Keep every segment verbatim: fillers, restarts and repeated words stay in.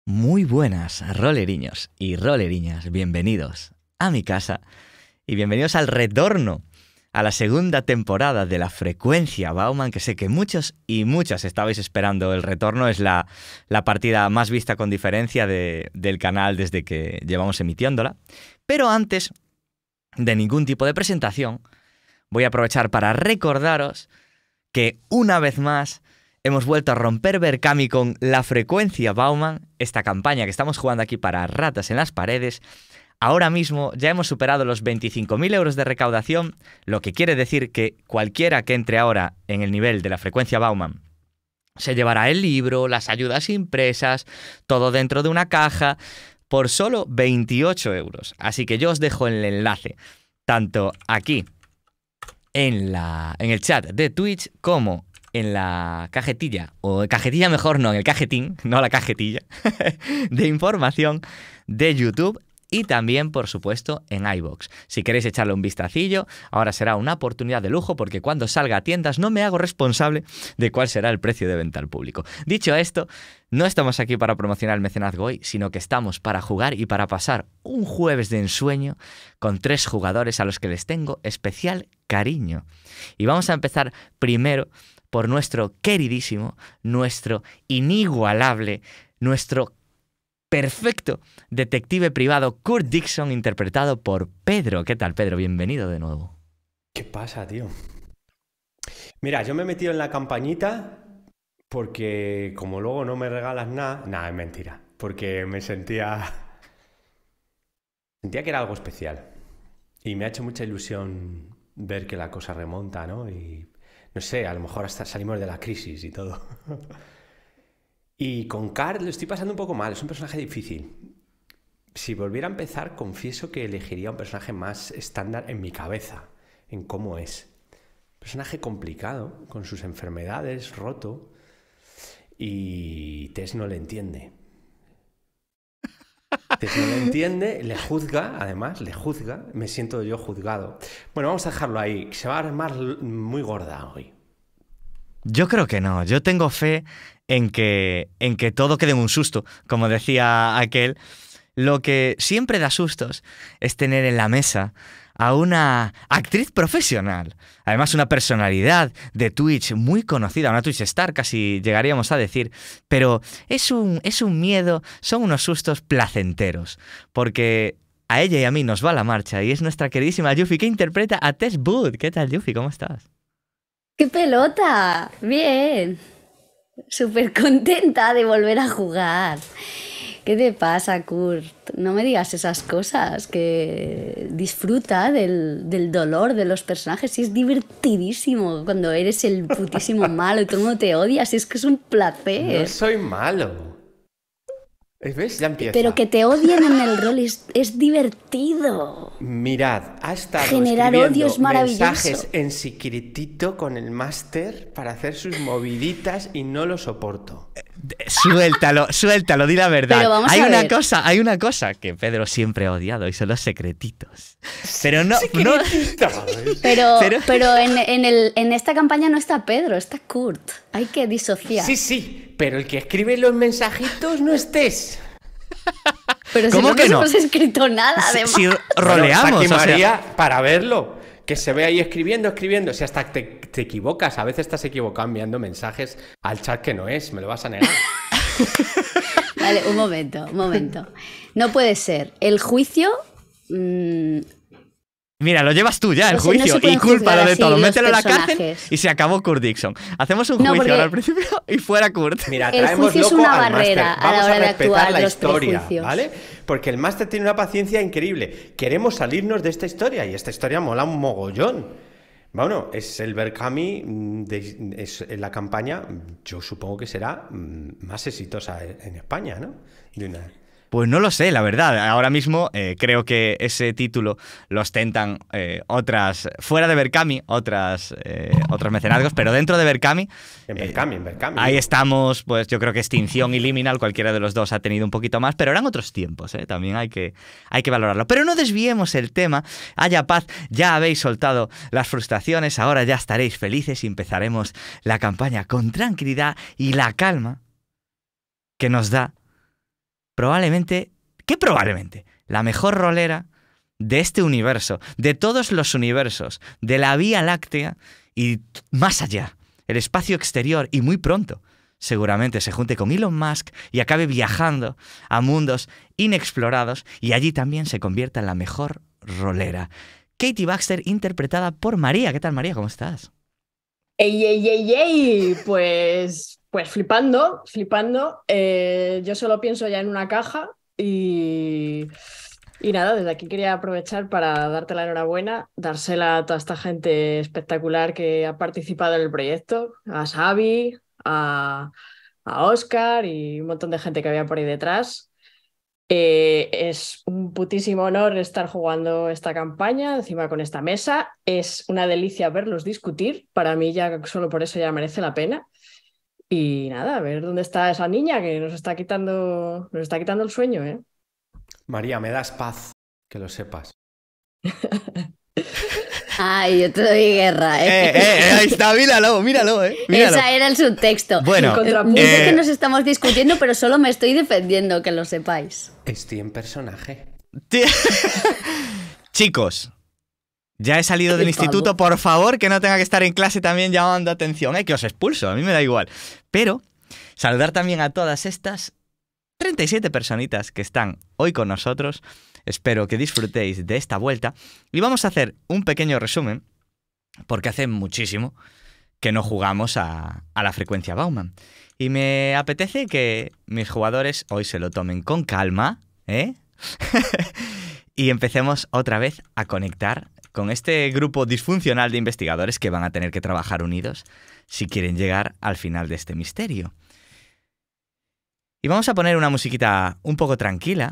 Muy buenas, roleriños y roleriñas, bienvenidos a mi casa y bienvenidos al retorno a la segunda temporada de la Frecuencia Bauman, que sé que muchos y muchas estabais esperando el retorno. Es la, la partida más vista con diferencia de, del canal desde que llevamos emitiéndola. Pero antes de ningún tipo de presentación, voy a aprovechar para recordaros que una vez más hemos vuelto a romper Berkami con la Frecuencia Bauman, esta campaña que estamos jugando aquí para Ratas en las Paredes. Ahora mismo ya hemos superado los veinticinco mil euros de recaudación, lo que quiere decir que cualquiera que entre ahora en el nivel de la Frecuencia Bauman se llevará el libro, las ayudas impresas, todo dentro de una caja, por solo veintiocho euros. Así que yo os dejo el enlace, tanto aquí en, la, en el chat de Twitch como en la cajetilla, o cajetilla mejor no, en el cajetín, no la cajetilla, de información de YouTube y también, por supuesto, en iVoox. Si queréis echarle un vistacillo, ahora será una oportunidad de lujo porque cuando salga a tiendas no me hago responsable de cuál será el precio de venta al público. Dicho esto, no estamos aquí para promocionar el mecenazgo hoy, sino que estamos para jugar y para pasar un jueves de ensueño con tres jugadores a los que les tengo especial cariño. Y vamos a empezar primero por nuestro queridísimo, nuestro inigualable, nuestro perfecto detective privado Kurt Dixon, interpretado por Pedro. ¿Qué tal, Pedro? Bienvenido de nuevo. ¿Qué pasa, tío? Mira, yo me he metido en la campañita porque como luego no me regalas nada... Nada, es mentira. Porque me sentía... Sentía que era algo especial. Y me ha hecho mucha ilusión ver que la cosa remonta, ¿no? Y... No sé, a lo mejor hasta salimos de la crisis y todo. Y con Card lo estoy pasando un poco mal, es un personaje difícil. Si volviera a empezar, confieso que elegiría un personaje más estándar en mi cabeza, en cómo es. Personaje complicado, con sus enfermedades, roto, y Tess no le entiende. Tess no le entiende, le juzga, además, le juzga, me siento yo juzgado. Bueno, vamos a dejarlo ahí, se va a armar muy gorda hoy. Yo creo que no, yo tengo fe en que, en que todo quede en un susto, como decía aquel. Lo que siempre da sustos es tener en la mesa a una actriz profesional, además una personalidad de Twitch muy conocida, una Twitch star casi llegaríamos a decir, pero es un, es un miedo, son unos sustos placenteros, porque a ella y a mí nos va la marcha y es nuestra queridísima Yuffie que interpreta a Tess Booth. ¿Qué tal, Yuffie? ¿Cómo estás? ¡Qué pelota! Bien. Súper contenta de volver a jugar. ¿Qué te pasa, Kurt? No me digas esas cosas, que disfruta del, del dolor de los personajes y es divertidísimo cuando eres el putísimo malo y todo el mundo te odia, si es que es un placer. No soy malo. ¿Ves? Ya empieza. Pero que te odien en el rol es, es divertido. Mirad, ha estado generar odio es maravilloso. Mensajes en secretito con el máster para hacer sus moviditas y no lo soporto. Suéltalo, suéltalo, di la verdad. Pero vamos hay a una ver. cosa, hay una cosa que Pedro siempre ha odiado y son los secretitos. Pero no, no. Pero, Pero- pero en, en, el, en esta campaña no está Pedro, está Kurt. Hay que disociar. Sí, sí, pero el que escribe los mensajitos no estés. Pero si ¿Cómo no que nos no? hemos escrito nada, Si, además. si roleamos, Bueno, o sea, María, para verlo, que se ve ahí escribiendo, escribiendo. Si hasta te, te equivocas, a veces estás equivocado enviando mensajes al chat que no es, me lo vas a negar. Vale, un momento, un momento. No puede ser. El juicio... mmm, mira, lo llevas tú ya, el O sea, no juicio, se pueden y cúlpalo juzgar de así todo. los Mételo a la cárcel personajes. y se acabó Kurt Dixon. Hacemos un No, juicio porque- ahora al principio y fuera Kurt. Mira, El traemos juicio es loco una al barrera máster. a la Vamos hora de respetar actuar la los historia, prejuicios. ¿vale? Porque el máster tiene una paciencia increíble. Queremos salirnos de esta historia y esta historia mola un mogollón. Bueno, es el Berkami, mm, de, es la campaña, yo supongo que será mm, más exitosa en España, ¿no? De una... Pues no lo sé, la verdad. Ahora mismo eh, creo que ese título lo ostentan eh, otras, fuera de Berkami, otras, eh, otros mecenazgos, pero dentro de Berkami... En eh, Berkami, en Berkami. Ahí ¿no? estamos, pues yo creo que Extinción y Liminal, cualquiera de los dos ha tenido un poquito más, pero eran otros tiempos, ¿eh? También hay que, hay que valorarlo. Pero no desviemos el tema, haya paz, ya habéis soltado las frustraciones, ahora ya estaréis felices y empezaremos la campaña con tranquilidad y la calma que nos da probablemente, ¿qué probablemente? La mejor rolera de este universo, de todos los universos, de la Vía Láctea y más allá, el espacio exterior, y muy pronto seguramente se junte con Elon Musk y acabe viajando a mundos inexplorados y allí también se convierta en la mejor rolera. Katie Baxter, interpretada por María. ¿Qué tal, María? ¿Cómo estás? ¡Ey, ey, ey, ey! Pues, pues flipando, flipando. Eh, yo solo pienso ya en una caja y, y nada, desde aquí quería aprovechar para darte la enhorabuena, dársela a toda esta gente espectacular que ha participado en el proyecto, a Xavi, a, a Óscar y un montón de gente que había por ahí detrás. Eh, es un putísimo honor estar jugando esta campaña encima con esta mesa. Es una delicia verlos discutir. Para mí ya solo por eso ya merece la pena. Y nada, a ver dónde está esa niña que nos está quitando, nos está quitando el sueño, ¿eh? María, me das paz, que lo sepas. Ay, yo te doy guerra, ¿eh? Eh, eh, ahí está, míralo, míralo, eh. Míralo. Esa era el subtexto. Bueno, Yo sé eh, que nos estamos discutiendo, pero solo me estoy defendiendo, que lo sepáis. Estoy en personaje. Chicos, ya he salido del Qué instituto, pavo. por favor, que no tenga que estar en clase también llamando atención, ¿eh? Que os expulso, a mí me da igual. Pero saludar también a todas estas treinta y siete personitas que están hoy con nosotros. Espero que disfrutéis de esta vuelta. Y vamos a hacer un pequeño resumen, porque hace muchísimo que no jugamos a, a la frecuencia Bauman. Y me apetece que mis jugadores hoy se lo tomen con calma, ¿eh? Y empecemos otra vez a conectar con este grupo disfuncional de investigadores que van a tener que trabajar unidos si quieren llegar al final de este misterio. Y vamos a poner una musiquita un poco tranquila.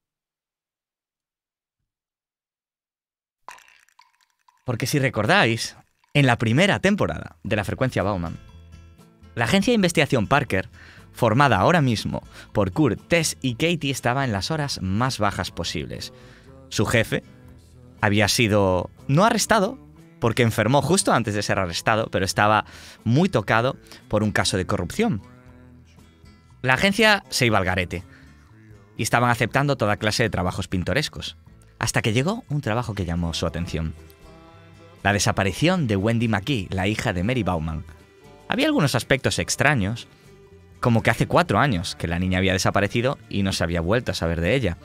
Porque si recordáis, en la primera temporada de la frecuencia Bauman, la agencia de investigación Parker, formada ahora mismo por Kurt, Tess y Katie, estaba en las horas más bajas posibles. Su jefe había sido no arrestado, porque enfermó justo antes de ser arrestado, pero estaba muy tocado por un caso de corrupción. La agencia se iba al garete y estaban aceptando toda clase de trabajos pintorescos, hasta que llegó un trabajo que llamó su atención. La desaparición de Wendy McKee, la hija de Mary Bauman. Había algunos aspectos extraños, como que hace cuatro años que la niña había desaparecido y no se había vuelto a saber de ella.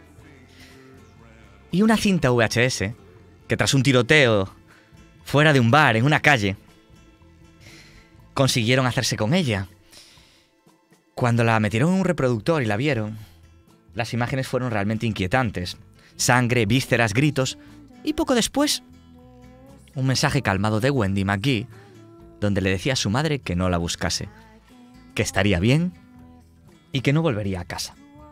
Y una cinta V H S, que tras un tiroteo fuera de un bar, en una calle, consiguieron hacerse con ella. Cuando la metieron en un reproductor y la vieron, las imágenes fueron realmente inquietantes. Sangre, vísceras, gritos, y poco después, un mensaje calmado de Wendy McKee, donde le decía a su madre que no la buscase, que estaría bien y que no volvería a casa.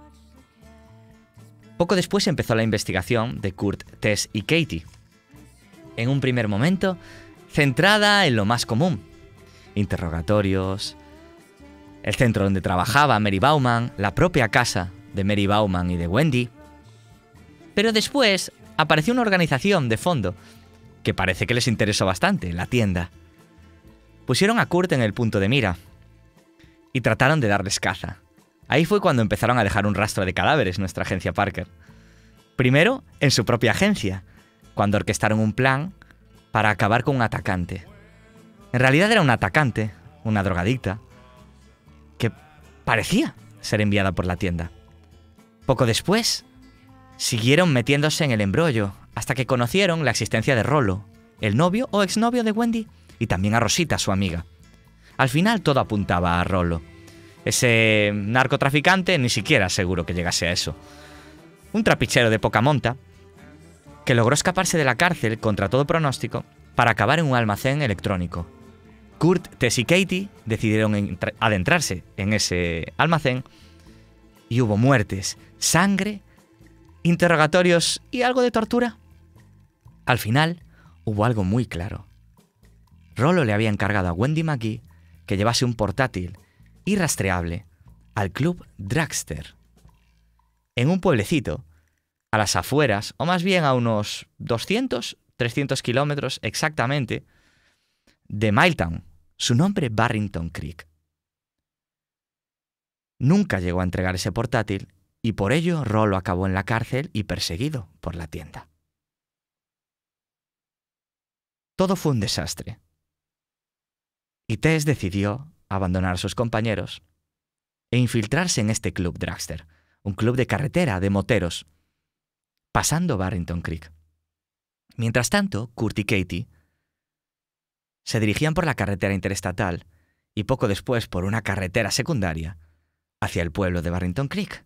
Poco después empezó la investigación de Kurt, Tess y Katie. En un primer momento, centrada en lo más común. Interrogatorios, el centro donde trabajaba Mary Bauman, la propia casa de Mary Bauman y de Wendy. Pero después apareció una organización de fondo que parece que les interesó bastante, la tienda. Pusieron a Kurt en el punto de mira y trataron de darles caza. Ahí fue cuando empezaron a dejar un rastro de cadáveres nuestra agencia Parker. Primero, en su propia agencia, cuando orquestaron un plan para acabar con un atacante. En realidad era un atacante, una drogadicta, que parecía ser enviada por la tienda. Poco después, siguieron metiéndose en el embrollo, hasta que conocieron la existencia de Rollo, el novio o exnovio de Wendy, y también a Rosita, su amiga. Al final todo apuntaba a Rollo. Ese narcotraficante ni siquiera seguro que llegase a eso. Un trapichero de poca monta que logró escaparse de la cárcel contra todo pronóstico para acabar en un almacén electrónico. Kurt, Tess y Katie decidieron adentrarse en ese almacén y hubo muertes, sangre, interrogatorios y algo de tortura. Al final hubo algo muy claro. Rollo le había encargado a Wendy McKee que llevase un portátil irrastreable al club Dragster, en un pueblecito, a las afueras, o más bien a unos doscientos, trescientos kilómetros exactamente, de Miletown, su nombre Barrington Creek. Nunca llegó a entregar ese portátil y por ello Rollo acabó en la cárcel y perseguido por la tienda. Todo fue un desastre. Y Tess decidió abandonar a sus compañeros e infiltrarse en este club dragster, un club de carretera de moteros, pasando Barrington Creek. Mientras tanto, Kurt y Katie se dirigían por la carretera interestatal y poco después por una carretera secundaria hacia el pueblo de Barrington Creek.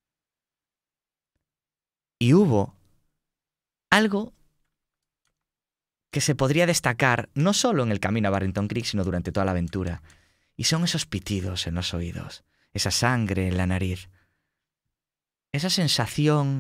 Y hubo algo que se podría destacar no solo en el camino a Barrington Creek, sino durante toda la aventura. Y son esos pitidos en los oídos, esa sangre en la nariz, esa sensación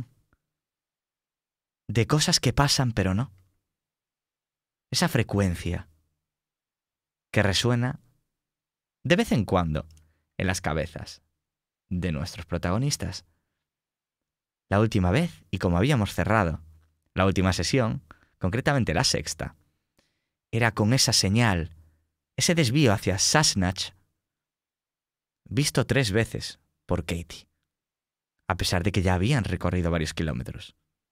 de cosas que pasan pero no. Esa frecuencia que resuena de vez en cuando en las cabezas de nuestros protagonistas. La última vez, y como habíamos cerrado la última sesión, concretamente la sexta, era con esa señal, ese desvío hacia Sassenach, visto tres veces por Katie, a pesar de que ya habían recorrido varios kilómetros.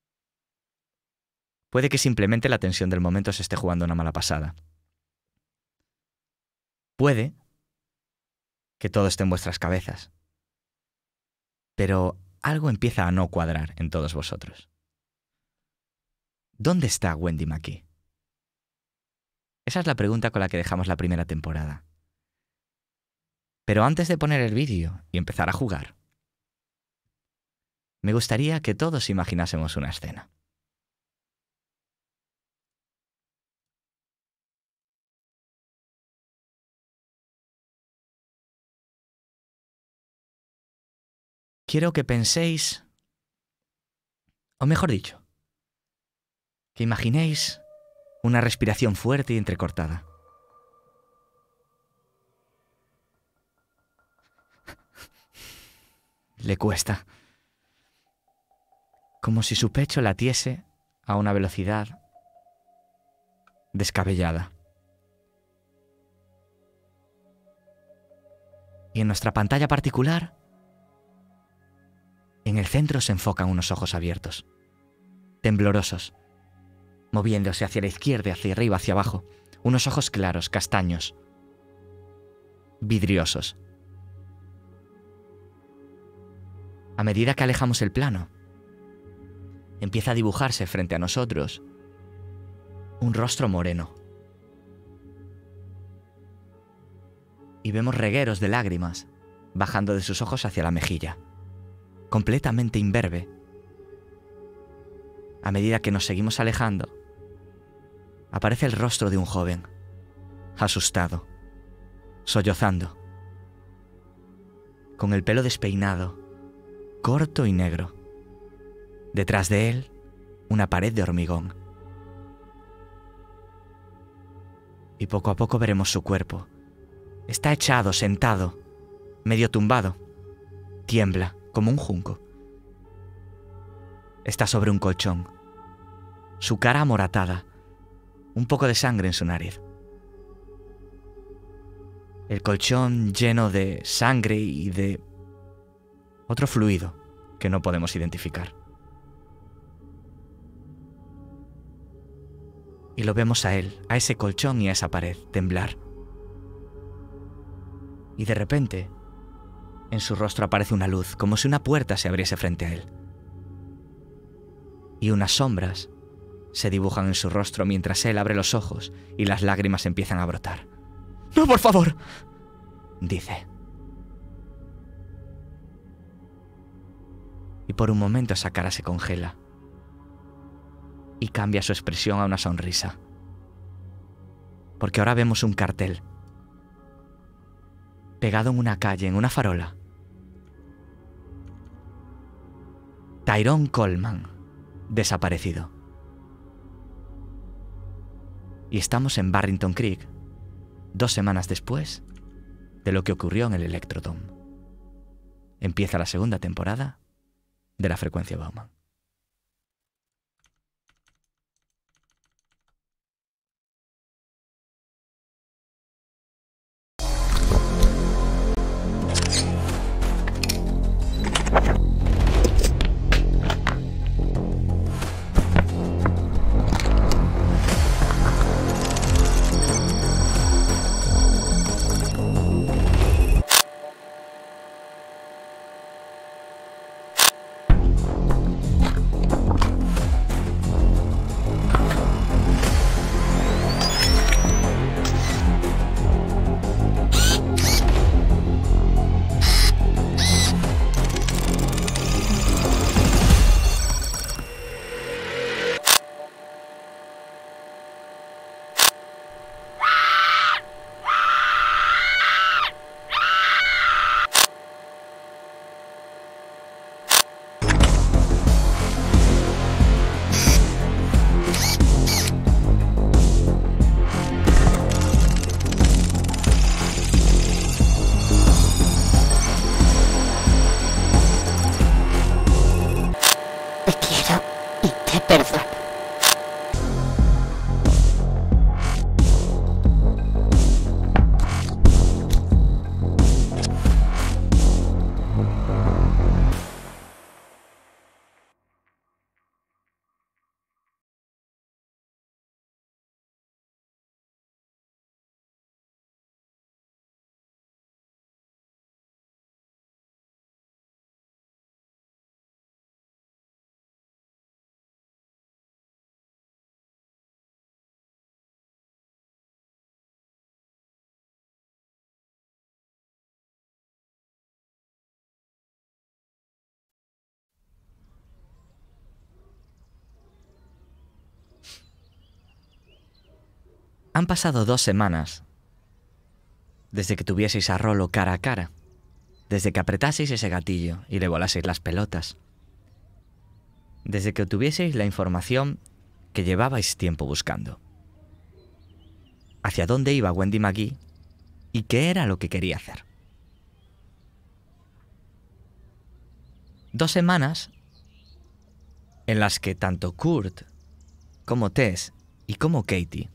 Puede que simplemente la tensión del momento se esté jugando una mala pasada. Puede que todo esté en vuestras cabezas, pero algo empieza a no cuadrar en todos vosotros. ¿Dónde está Wendy McKee? Esa es la pregunta con la que dejamos la primera temporada. Pero antes de poner el vídeo y empezar a jugar, me gustaría que todos imaginásemos una escena. Quiero que penséis, o mejor dicho, que imaginéis una respiración fuerte y entrecortada. Le cuesta. Como si su pecho latiese a una velocidad descabellada. Y en nuestra pantalla particular, en el centro se enfocan unos ojos abiertos, temblorosos, moviéndose hacia la izquierda, hacia arriba, hacia abajo. Unos ojos claros, castaños, vidriosos. A medida que alejamos el plano, empieza a dibujarse frente a nosotros un rostro moreno. Y vemos regueros de lágrimas bajando de sus ojos hacia la mejilla, completamente imberbe. A medida que nos seguimos alejando, aparece el rostro de un joven, asustado, sollozando, con el pelo despeinado, corto y negro. Detrás de él, una pared de hormigón. Y poco a poco veremos su cuerpo. Está echado, sentado, medio tumbado. Tiembla como un junco. Está sobre un colchón. Su cara amoratada, un poco de sangre en su nariz. El colchón lleno de sangre y de otro fluido que no podemos identificar. Y lo vemos a él, a ese colchón y a esa pared, temblar. Y de repente, en su rostro aparece una luz, como si una puerta se abriese frente a él. Y unas sombras se dibujan en su rostro mientras él abre los ojos y las lágrimas empiezan a brotar. ¡No, por favor!, dice. Y por un momento esa cara se congela y cambia su expresión a una sonrisa. Porque ahora vemos un cartel pegado en una calle, en una farola. Tyrone Coleman, desaparecido. Y estamos en Barrington Creek, dos semanas después de lo que ocurrió en el Electrodome. Empieza la segunda temporada de la Frecuencia Bauman. ¡Qué pereza! Han pasado dos semanas desde que tuvieseis a Rolo cara a cara, desde que apretaseis ese gatillo y le volaseis las pelotas, desde que obtuvieseis la información que llevabais tiempo buscando. Hacia dónde iba Wendy McGee y qué era lo que quería hacer. Dos semanas en las que tanto Kurt como Tess y como Katie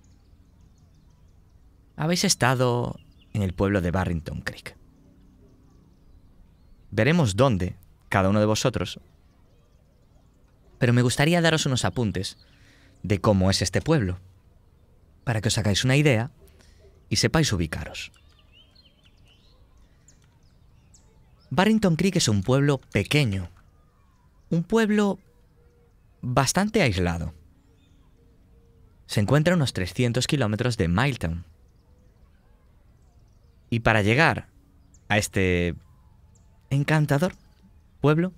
habéis estado en el pueblo de Barrington Creek. Veremos dónde, cada uno de vosotros, pero me gustaría daros unos apuntes de cómo es este pueblo, para que os hagáis una idea y sepáis ubicaros. Barrington Creek es un pueblo pequeño, un pueblo bastante aislado. Se encuentra a unos trescientos kilómetros de Miletown. Y para llegar a este encantador pueblo,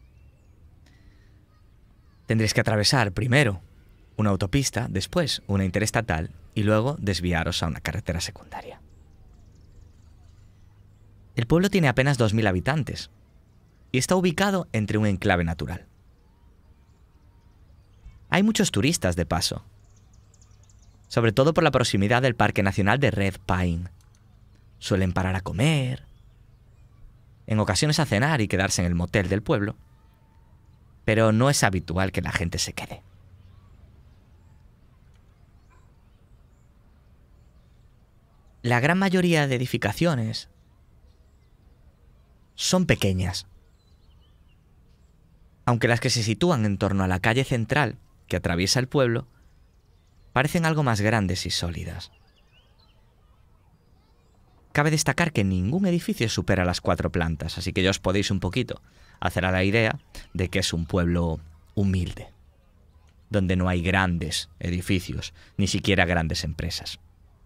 tendréis que atravesar primero una autopista, después una interestatal y luego desviaros a una carretera secundaria. El pueblo tiene apenas dos mil habitantes y está ubicado entre un enclave natural. Hay muchos turistas de paso, sobre todo por la proximidad del Parque Nacional de Red Pine. Suelen parar a comer, en ocasiones a cenar y quedarse en el motel del pueblo, pero no es habitual que la gente se quede. La gran mayoría de edificaciones son pequeñas, aunque las que se sitúan en torno a la calle central que atraviesa el pueblo parecen algo más grandes y sólidas. Cabe destacar que ningún edificio supera las cuatro plantas, así que ya os podéis un poquito hacer a la idea de que es un pueblo humilde, donde no hay grandes edificios, ni siquiera grandes empresas.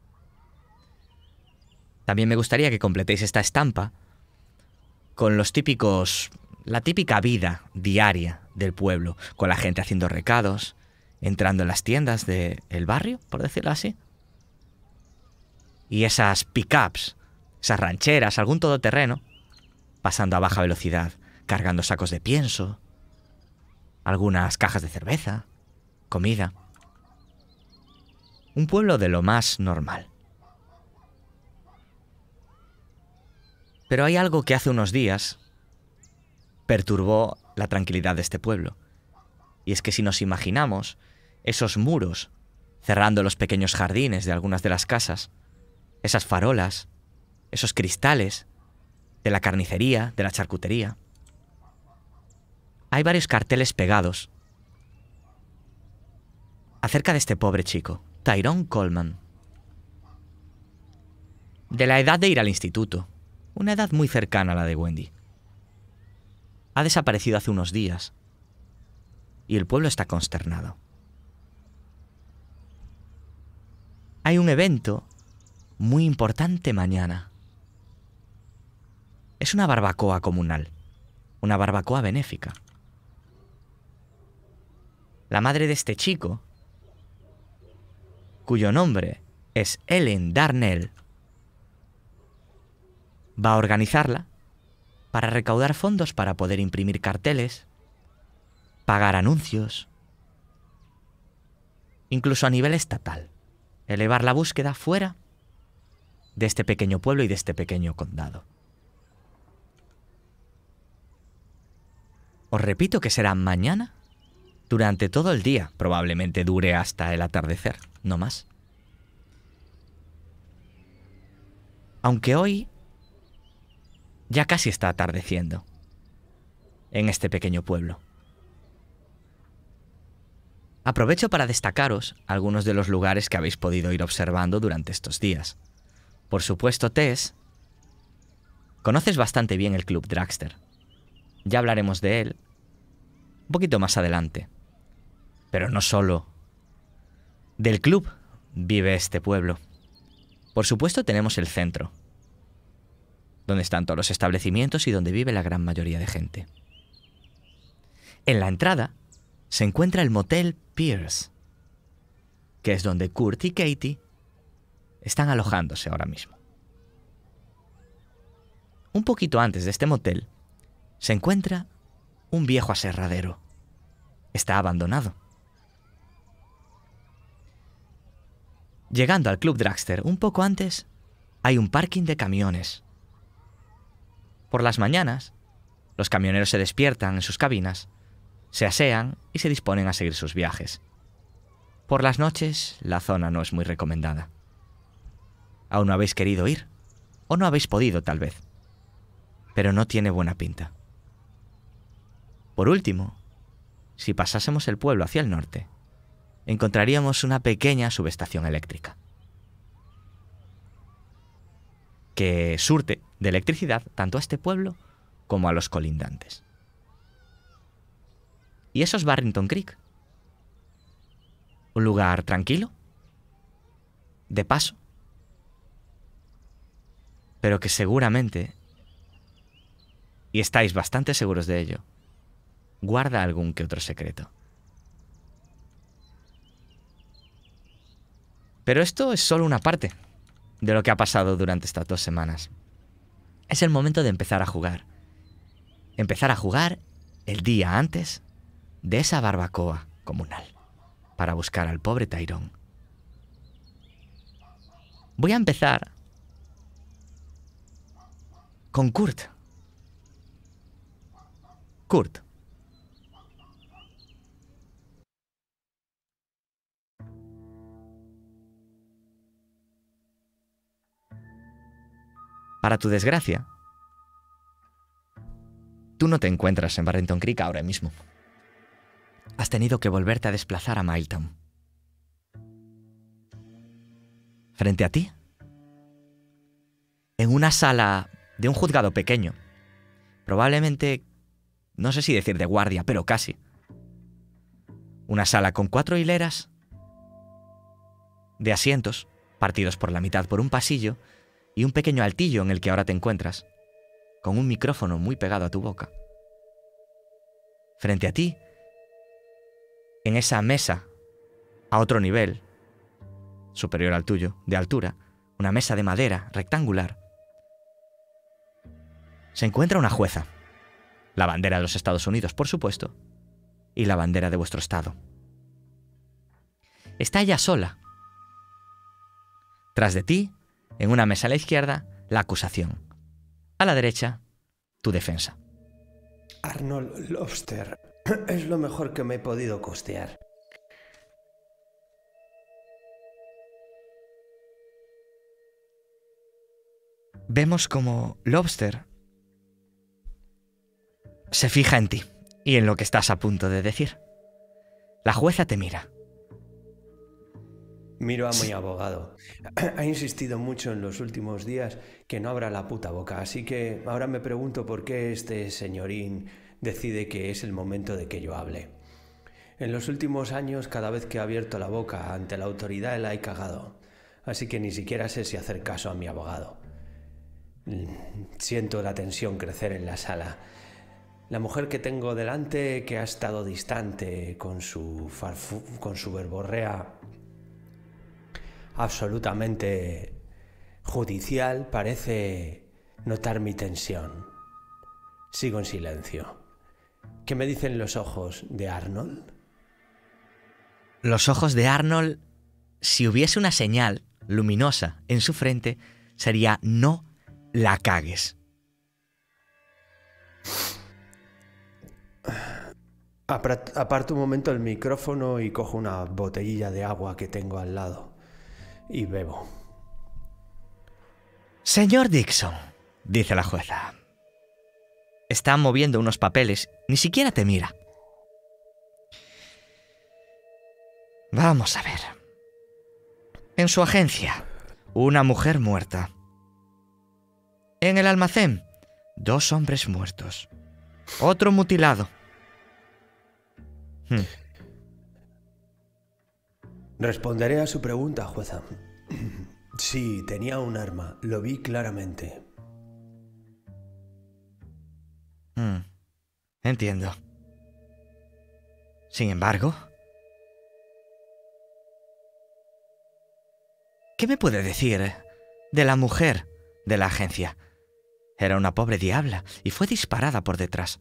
También me gustaría que completéis esta estampa con los típicos, la típica vida diaria del pueblo, con la gente haciendo recados, entrando en las tiendas del barrio, por decirlo así. Y esas pick-ups, esas rancheras, algún todoterreno, pasando a baja velocidad, cargando sacos de pienso, algunas cajas de cerveza, comida. Un pueblo de lo más normal. Pero hay algo que hace unos días perturbó la tranquilidad de este pueblo. Y es que si nos imaginamos esos muros cerrando los pequeños jardines de algunas de las casas, esas farolas, esos cristales de la carnicería, de la charcutería. Hay varios carteles pegados acerca de este pobre chico, Tyrone Coleman. De la edad de ir al instituto, una edad muy cercana a la de Wendy. Ha desaparecido hace unos días y el pueblo está consternado. Hay un evento muy importante mañana. Es una barbacoa comunal, una barbacoa benéfica. La madre de este chico, cuyo nombre es Ellen Darnell, va a organizarla para recaudar fondos para poder imprimir carteles, pagar anuncios, incluso a nivel estatal, elevar la búsqueda fuera de este pequeño pueblo y de este pequeño condado. Os repito que será mañana, durante todo el día. Probablemente dure hasta el atardecer, no más. Aunque hoy ya casi está atardeciendo en este pequeño pueblo. Aprovecho para destacaros algunos de los lugares que habéis podido ir observando durante estos días. Por supuesto, Tess, conoces bastante bien el Club Dragster. Ya hablaremos de él un poquito más adelante. Pero no solo del club vive este pueblo. Por supuesto tenemos el centro, donde están todos los establecimientos y donde vive la gran mayoría de gente. En la entrada se encuentra el Motel Pierce, que es donde Kurt y Katie están alojándose ahora mismo. Un poquito antes de este motel se encuentra un viejo aserradero. Está abandonado. Llegando al Club Dragster un poco antes, hay un parking de camiones. Por las mañanas, los camioneros se despiertan en sus cabinas, se asean y se disponen a seguir sus viajes. Por las noches, la zona no es muy recomendada. Aún no habéis querido ir, o no habéis podido tal vez, pero no tiene buena pinta. Por último, si pasásemos el pueblo hacia el norte, encontraríamos una pequeña subestación eléctrica que surte de electricidad tanto a este pueblo como a los colindantes. ¿Y eso es Barrington Creek? Un lugar tranquilo, de paso, pero que seguramente, y estáis bastante seguros de ello, guarda algún que otro secreto. Pero esto es solo una parte de lo que ha pasado durante estas dos semanas. Es el momento de empezar a jugar. Empezar a jugar el día antes de esa barbacoa comunal para buscar al pobre Tyrone. Voy a empezar con Kurt. Kurt. Para tu desgracia, tú no te encuentras en Barrington Creek ahora mismo. Has tenido que volverte a desplazar a Miletown. Frente a ti, en una sala de un juzgado pequeño, probablemente, no sé si decir de guardia, pero casi. Una sala con cuatro hileras de asientos, partidos por la mitad por un pasillo, y un pequeño altillo en el que ahora te encuentras, con un micrófono muy pegado a tu boca. Frente a ti, en esa mesa, a otro nivel, superior al tuyo, de altura, una mesa de madera rectangular, se encuentra una jueza, la bandera de los Estados Unidos, por supuesto, y la bandera de vuestro estado. Está ella sola. Tras de ti, en una mesa a la izquierda, la acusación. A la derecha, tu defensa. Arnold Lobster es lo mejor que me he podido costear. Vemos como Lobster se fija en ti y en lo que estás a punto de decir. La jueza te mira. Miro a mi abogado. Ha insistido mucho en los últimos días que no abra la puta boca, así que ahora me pregunto por qué este señorín decide que es el momento de que yo hable. En los últimos años, cada vez que he abierto la boca ante la autoridad la he cagado, así que ni siquiera sé si hacer caso a mi abogado. Siento la tensión crecer en la sala. La mujer que tengo delante, que ha estado distante con su farfu- con su verborrea absolutamente judicial, parece notar mi tensión. Sigo en silencio. ¿Qué me dicen los ojos de Arnold? Los ojos de Arnold, si hubiese una señal luminosa en su frente, sería no la cagues. Apra- Aparto un momento el micrófono y cojo una botellilla de agua que tengo al lado y bebo. Señor Dixon, dice la jueza. Está moviendo unos papeles, ni siquiera te mira. Vamos a ver. En su agencia, una mujer muerta. En el almacén, dos hombres muertos. Otro mutilado. Hmm. Responderé a su pregunta, jueza. Sí, tenía un arma. Lo vi claramente. Hmm. Entiendo. Sin embargo, ¿qué me puede decir de la mujer de la agencia? Era una pobre diabla y fue disparada por detrás.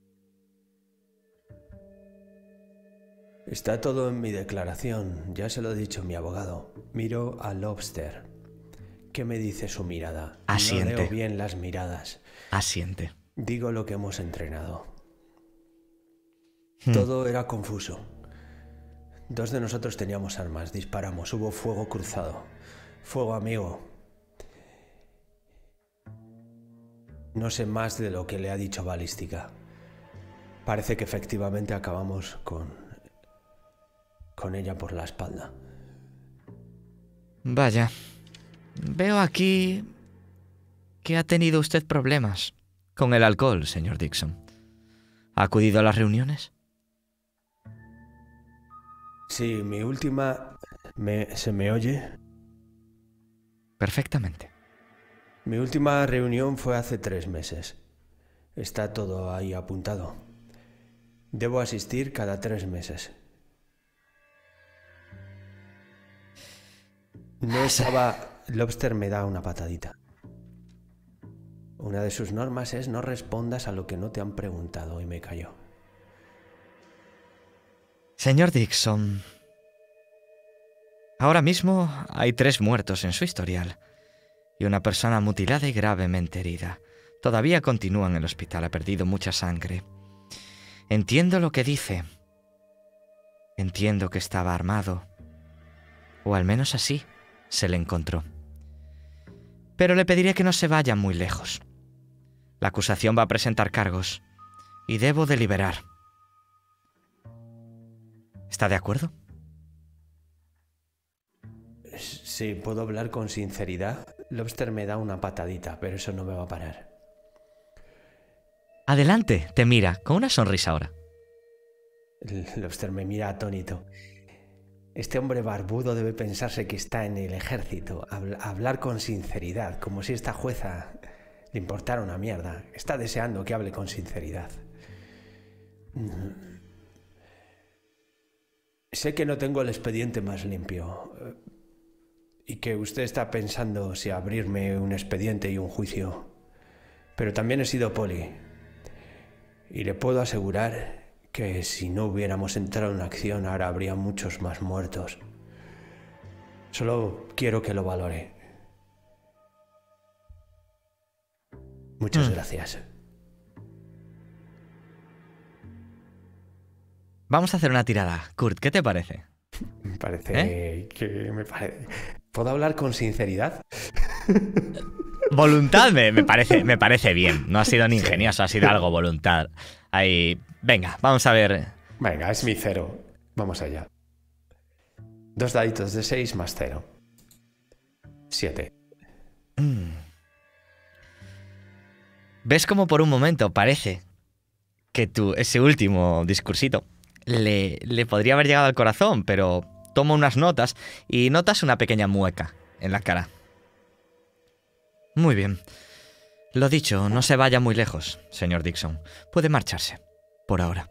Está todo en mi declaración. Ya se lo he dicho a mi abogado. Miro a Lobster. ¿Qué me dice su mirada? Asiente. No leo bien las miradas. Asiente. Digo lo que hemos entrenado. Hmm. Todo era confuso. Dos de nosotros teníamos armas. Disparamos. Hubo fuego cruzado. Fuego amigo. No sé más de lo que le ha dicho Balística. Parece que efectivamente acabamos con... con ella por la espalda. Vaya. Veo aquí que ha tenido usted problemas con el alcohol, señor Dixon. ¿Ha acudido a las reuniones? Sí, mi última... ¿Me... ¿Se me oye? Perfectamente. Mi última reunión fue hace tres meses. Está todo ahí apuntado. Debo asistir cada tres meses. No estaba... Lobster me da una patadita. Una de sus normas es no respondas a lo que no te han preguntado y me cayó. Señor Dixon, ahora mismo hay tres muertos en su historial y una persona mutilada y gravemente herida. Todavía continúa en el hospital, ha perdido mucha sangre. Entiendo lo que dice. Entiendo que estaba armado, o al menos así se le encontró. Pero le pediré que no se vaya muy lejos. La acusación va a presentar cargos y debo deliberar. ¿Está de acuerdo? Sí, puedo hablar con sinceridad. Lobster me da una patadita, pero eso no me va a parar. Adelante, te mira, con una sonrisa ahora. Lobster me mira atónito. Este hombre barbudo debe pensarse que está en el ejército. Habl- hablar con sinceridad, como si esta jueza le importara una mierda. Está deseando que hable con sinceridad. Sé que no tengo el expediente más limpio eh, y que usted está pensando si abrirme un expediente y un juicio, pero también he sido poli y le puedo asegurar que si no hubiéramos entrado en acción ahora habría muchos más muertos. Solo quiero que lo valore. Muchas Mm. gracias. Vamos a hacer una tirada. Kurt, ¿qué te parece? Me parece ¿Eh? que me parece. ¿Puedo hablar con sinceridad? Voluntad me, me parece, me parece bien. No ha sido ni ingenioso, ha sido algo voluntad. Ahí, venga, vamos a ver. Venga, es mi cero. Vamos allá. Dos daditos de seis más cero. Siete. ¿Ves cómo por un momento parece que tú, ese último discursito le, le podría haber llegado al corazón, pero toma unas notas y notas una pequeña mueca en la cara? Muy bien. Lo dicho, no se vaya muy lejos, señor Dixon. Puede marcharse, por ahora.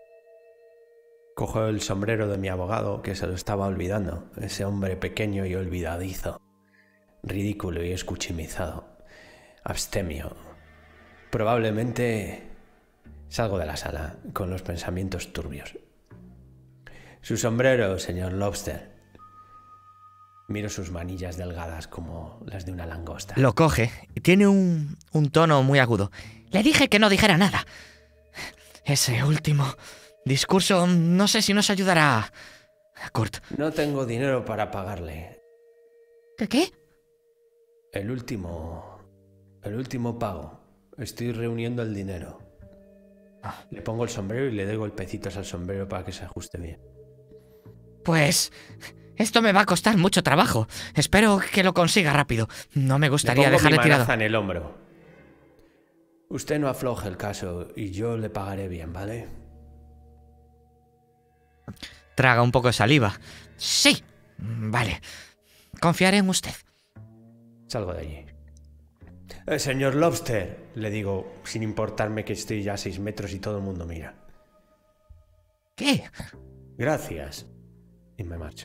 Cojo el sombrero de mi abogado, que se lo estaba olvidando. Ese hombre pequeño y olvidadizo. Ridículo y escuchimizado. Abstemio. Probablemente salgo de la sala con los pensamientos turbios. Su sombrero, señor Lobster. Miro sus manillas delgadas como las de una langosta. Lo coge y tiene un, un tono muy agudo. Le dije que no dijera nada. Ese último discurso no sé si nos ayudará, Kurt. No tengo dinero para pagarle. ¿Qué qué? El último... El último pago. Estoy reuniendo el dinero. Ah. Le pongo el sombrero y le doy golpecitos al sombrero para que se ajuste bien. Pues... esto me va a costar mucho trabajo. Espero que lo consiga rápido. No me gustaría le pongo dejarle mi tirado. manaza en el hombro. Usted no afloje el caso y yo le pagaré bien, ¿vale? Traga un poco de saliva. Sí. Vale. Confiaré en usted. Salgo de allí. Eh, señor Lobster, le digo, sin importarme que estoy ya a seis metros y todo el mundo mira. ¿Qué? Gracias. Y me marcho.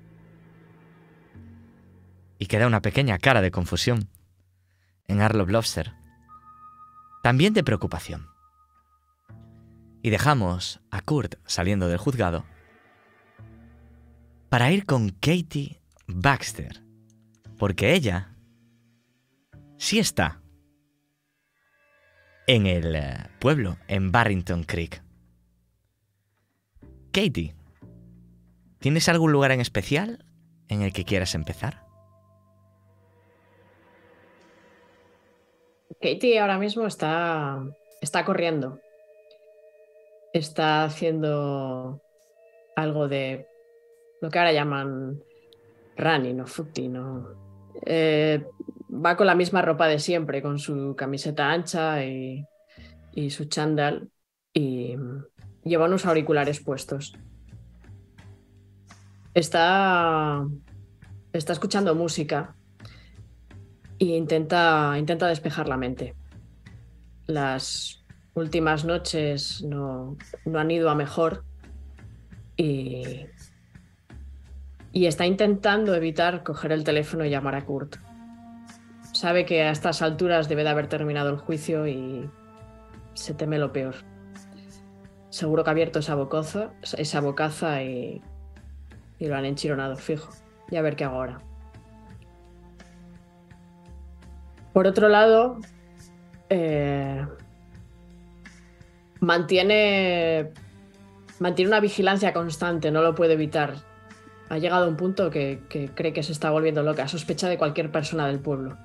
Y queda una pequeña cara de confusión en Arlo Lobster. También de preocupación. Y dejamos a Kurt saliendo del juzgado para ir con Katie Baxter, porque ella sí está en el eh, pueblo, en Barrington Creek. Katie, ¿tienes algún lugar en especial en el que quieras empezar? Katie ahora mismo está, está corriendo. Está haciendo algo de lo que ahora llaman running o footing. ¿no? Eh, va con la misma ropa de siempre, con su camiseta ancha y, y su chándal, y lleva unos auriculares puestos. Está, está escuchando música e intenta, intenta despejar la mente. Las últimas noches no, no han ido a mejor y, y está intentando evitar coger el teléfono y llamar a Kurt. Sabe que a estas alturas debe de haber terminado el juicio y se teme lo peor. Seguro que ha abierto esa bocaza, esa bocaza y, y lo han enchironado, fijo. Y a ver qué hago ahora. Por otro lado, eh, mantiene, mantiene una vigilancia constante, no lo puede evitar. Ha llegado a un punto que, que cree que se está volviendo loca, sospecha de cualquier persona del pueblo.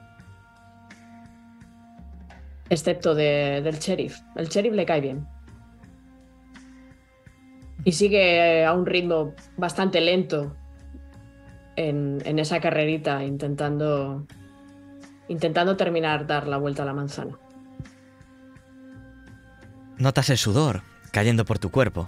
Excepto de, del sheriff. El sheriff le cae bien. Y sigue a un ritmo bastante lento en, en esa carrerita, intentando... intentando terminar, dar la vuelta a la manzana. Notas el sudor cayendo por tu cuerpo.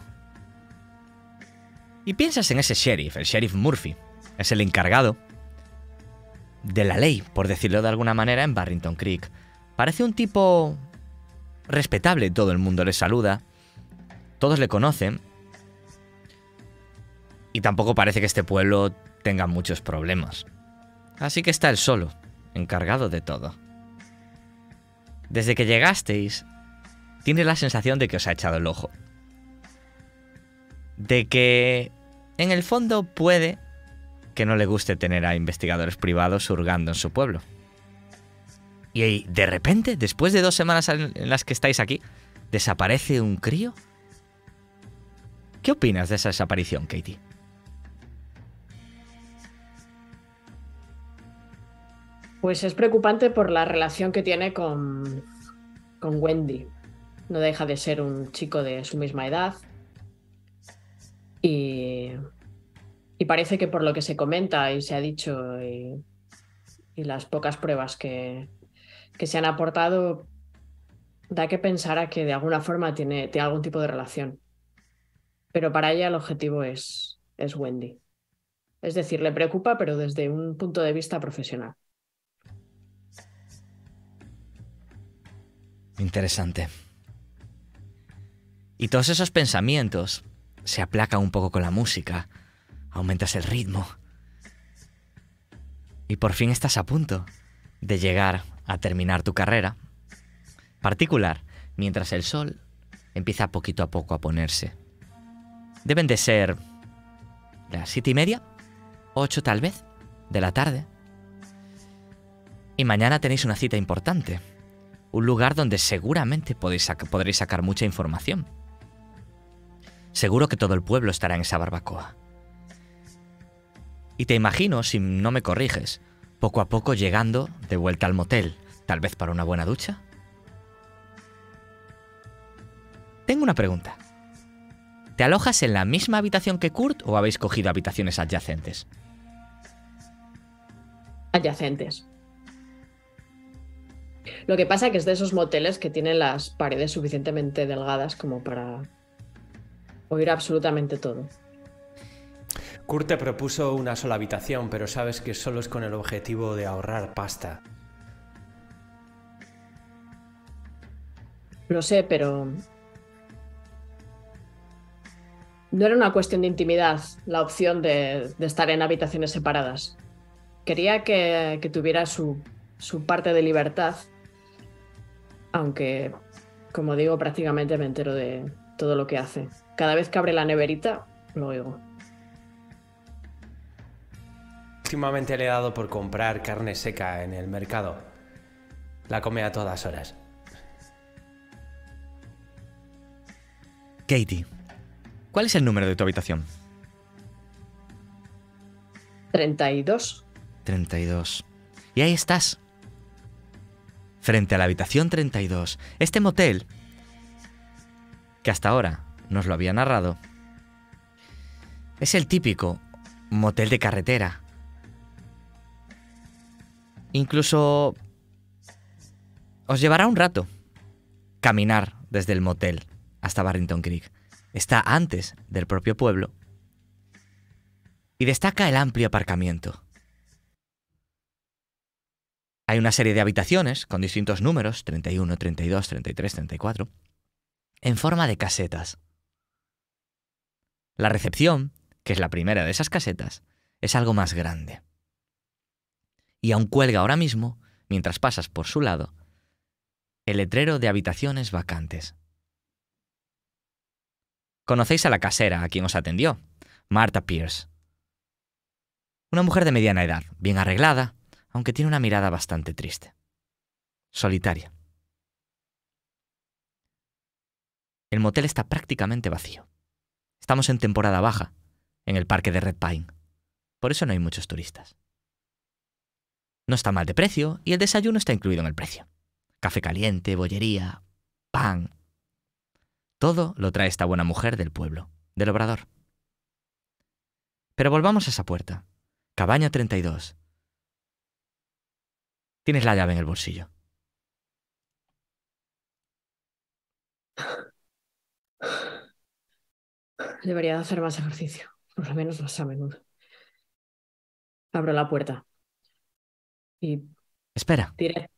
Y piensas en ese sheriff, el sheriff Murphy. Es el encargado de la ley, por decirlo de alguna manera, en Barrington Creek. Parece un tipo respetable, todo el mundo le saluda, todos le conocen. Y tampoco parece que este pueblo tenga muchos problemas. Así que está él solo, encargado de todo. Desde que llegasteis, tienes la sensación de que os ha echado el ojo. De que, en el fondo, puede que no le guste tener a investigadores privados hurgando en su pueblo. Y de repente, después de dos semanas en las que estáis aquí, desaparece un crío. ¿Qué opinas de esa desaparición, Katie? Pues es preocupante por la relación que tiene con, con Wendy. No deja de ser un chico de su misma edad. Y, y parece que por lo que se comenta y se ha dicho y, y las pocas pruebas que, que se han aportado, da que pensar a que de alguna forma tiene, tiene algún tipo de relación. Pero para ella el objetivo es, es Wendy. Es decir, le preocupa, pero desde un punto de vista profesional. Interesante. Y todos esos pensamientos se aplacan un poco con la música. Aumentas el ritmo. Y por fin estás a punto de llegar a terminar tu carrera particular, mientras el sol empieza poquito a poco a ponerse. Deben de ser las siete y media, ocho tal vez, de la tarde. Y mañana tenéis una cita importante. Un lugar donde seguramente podéis sac- podréis sacar mucha información. Seguro que todo el pueblo estará en esa barbacoa. Y te imagino, si no me corriges, poco a poco llegando de vuelta al motel, tal vez para una buena ducha. Tengo una pregunta. ¿Te alojas en la misma habitación que Kurt o habéis cogido habitaciones adyacentes? Adyacentes. Lo que pasa es que es de esos moteles que tienen las paredes suficientemente delgadas como para oír absolutamente todo. Kurt te propuso una sola habitación, pero sabes que solo es con el objetivo de ahorrar pasta. Lo sé, pero no era una cuestión de intimidad la opción de, de estar en habitaciones separadas. Quería que, que tuviera su, su parte de libertad, aunque, como digo, prácticamente me entero de todo lo que hace. Cada vez que abre la neverita, lo oigo. Últimamente le he dado por comprar carne seca en el mercado. La come a todas horas. Katie, ¿cuál es el número de tu habitación? treinta y dos. treinta y dos. Y ahí estás. Frente a la habitación treinta y dos. Este motel, que hasta ahora nos lo había narrado, es el típico motel de carretera. Incluso os llevará un rato caminar desde el motel hasta Barrington Creek. Está antes del propio pueblo y destaca el amplio aparcamiento. Hay una serie de habitaciones con distintos números, treinta y uno, treinta y dos, treinta y tres, treinta y cuatro, en forma de casetas. La recepción, que es la primera de esas casetas, es algo más grande. Y aún cuelga ahora mismo, mientras pasas por su lado, el letrero de habitaciones vacantes. Conocéis a la casera a quien os atendió, Martha Pierce. Una mujer de mediana edad, bien arreglada, aunque tiene una mirada bastante triste. Solitaria. El motel está prácticamente vacío. Estamos en temporada baja, en el parque de Red Pine. Por eso no hay muchos turistas. No está mal de precio y el desayuno está incluido en el precio. Café caliente, bollería, pan. Todo lo trae esta buena mujer del pueblo, del obrador. Pero volvamos a esa puerta. Cabaña treinta y dos. Tienes la llave en el bolsillo. Debería de hacer más ejercicio, por lo menos más a menudo. Abro la puerta y Espera. diré.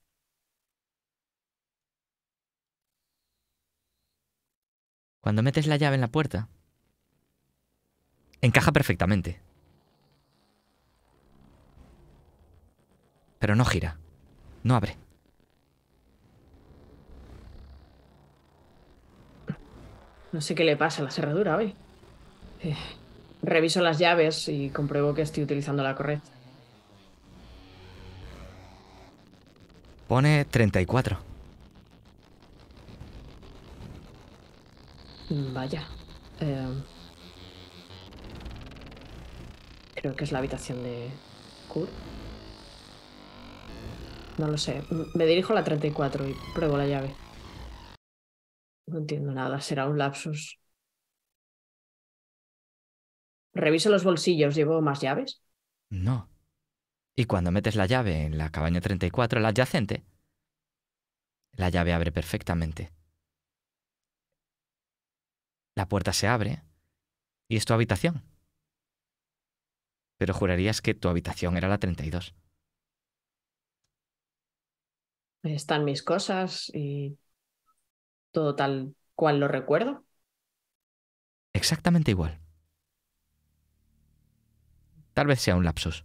Cuando metes la llave en la puerta, encaja perfectamente. Pero no gira. No abre. No sé qué le pasa a la cerradura hoy. Eh, reviso las llaves y compruebo que estoy utilizando la correcta. Pone treinta y cuatro. Vaya. Eh, creo que es la habitación de Kurt. No lo sé. Me dirijo a la treinta y cuatro y pruebo la llave. No entiendo nada. Será un lapsus. Reviso los bolsillos. ¿Llevo más llaves? No. Y cuando metes la llave en la cabaña treinta y cuatro, la adyacente, la llave abre perfectamente. La puerta se abre y es tu habitación. Pero jurarías que tu habitación era la treinta y dos. Están mis cosas y todo tal cual lo recuerdo. Exactamente igual. Tal vez sea un lapsus.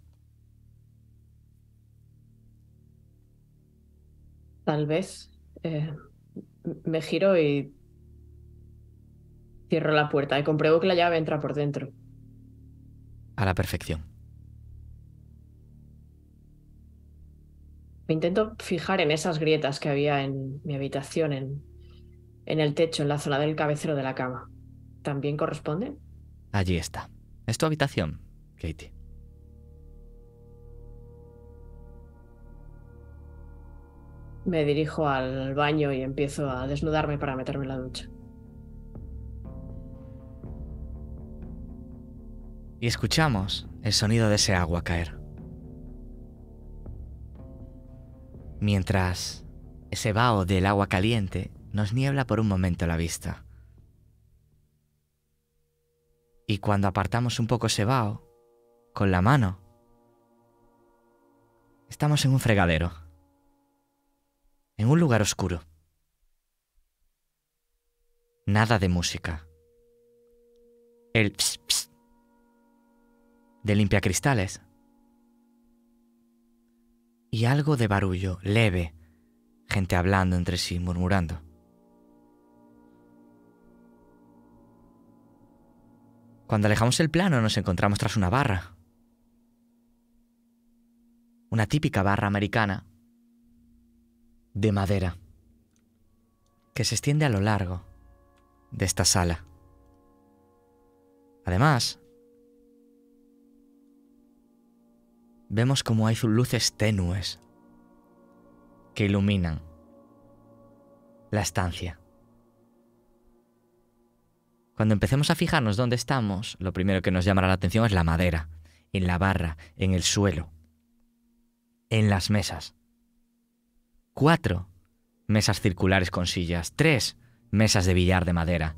Tal vez. Eh, me giro y cierro la puerta y compruebo que la llave entra por dentro. A la perfección. Me intento fijar en esas grietas que había en mi habitación, en, en el techo, en la zona del cabecero de la cama. también corresponde. Allí está. Es tu habitación, Katie. Me dirijo al baño y empiezo a desnudarme para meterme en la ducha. Y escuchamos el sonido de ese agua caer. Mientras ese vaho del agua caliente nos niebla por un momento la vista. Y cuando apartamos un poco ese vaho, con la mano, estamos en un fregadero, en un lugar oscuro. Nada de música. El ps, ps de limpiacristales. Y algo de barullo leve, gente hablando entre sí, murmurando. Cuando alejamos el plano nos encontramos tras una barra. Una típica barra americana de madera que se extiende a lo largo de esta sala. Además, vemos como hay luces tenues que iluminan la estancia. Cuando empecemos a fijarnos dónde estamos, lo primero que nos llamará la atención es la madera, en la barra, en el suelo, en las mesas. Cuatro mesas circulares con sillas, tres mesas de billar de madera,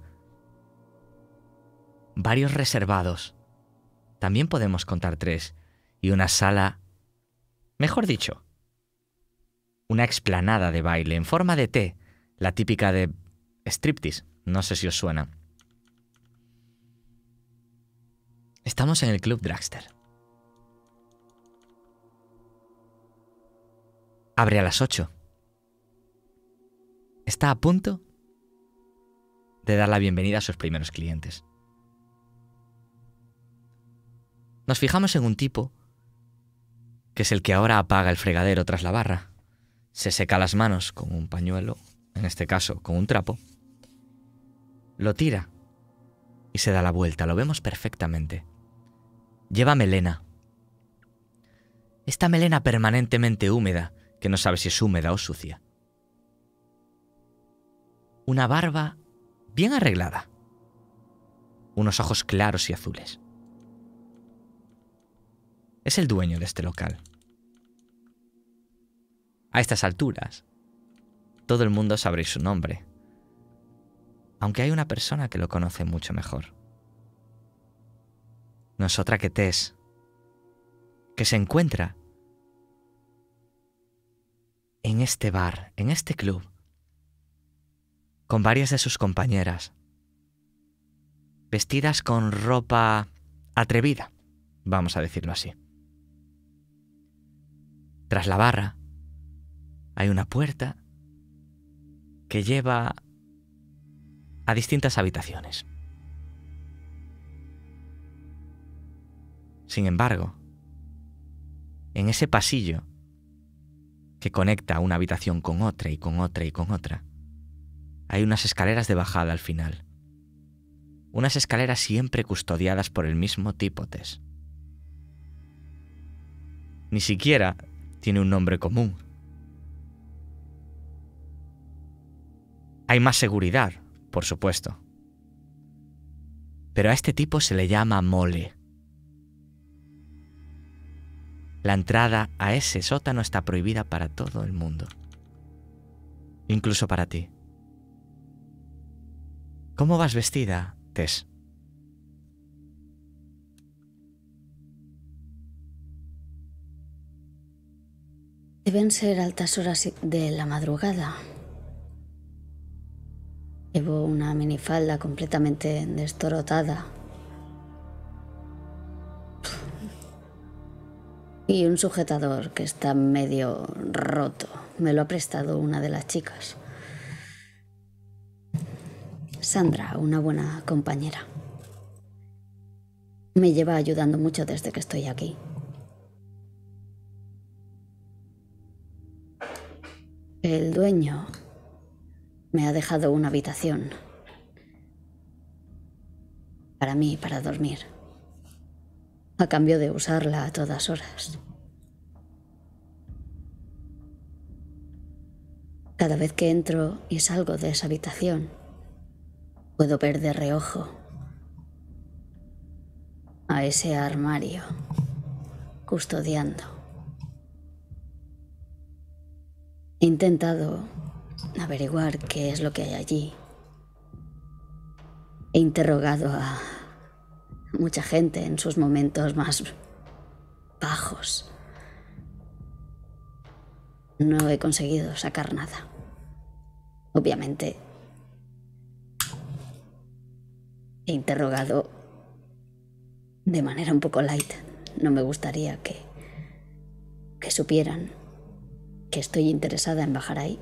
varios reservados, también podemos contar tres, y una sala, mejor dicho, una explanada de baile en forma de T, la típica de striptease, no sé si os suena. Estamos en el Club Dragster. Abre a las ocho. Está a punto de dar la bienvenida a sus primeros clientes. Nos fijamos en un tipo que es el que ahora apaga el fregadero tras la barra. Se seca las manos con un pañuelo, en este caso con un trapo. Lo tira y se da la vuelta, lo vemos perfectamente. Lleva melena. Esta melena permanentemente húmeda, que no sabe si es húmeda o sucia. Una barba bien arreglada. Unos ojos claros y azules. Es el dueño de este local. A estas alturas, todo el mundo sabréis su nombre, aunque hay una persona que lo conoce mucho mejor. No es otra que Tess, que se encuentra en este bar, en este club, con varias de sus compañeras, vestidas con ropa atrevida, vamos a decirlo así. Tras la barra hay una puerta que lleva a distintas habitaciones. Sin embargo, en ese pasillo que conecta una habitación con otra y con otra y con otra, hay unas escaleras de bajada al final. Unas escaleras siempre custodiadas por el mismo tipo Tess. Ni siquiera tiene un nombre común. Hay más seguridad, por supuesto. Pero a este tipo se le llama Mole. La entrada a ese sótano está prohibida para todo el mundo. Incluso para ti. ¿Cómo vas vestida, Tess? Deben ser altas horas de la madrugada. Llevo una minifalda completamente destorotada. Y un sujetador que está medio roto. Me lo ha prestado una de las chicas. Sandra, una buena compañera. Me lleva ayudando mucho desde que estoy aquí. El dueño me ha dejado una habitación. para mí, para dormir, a cambio de usarla a todas horas. Cada vez que entro y salgo de esa habitación, puedo ver de reojo a ese armario custodiando. He intentado averiguar qué es lo que hay allí. He interrogado a mucha gente en sus momentos más bajos. No he conseguido sacar nada. Obviamente, he interrogado de manera un poco light. No me gustaría que, que supieran que estoy interesada en bajar ahí.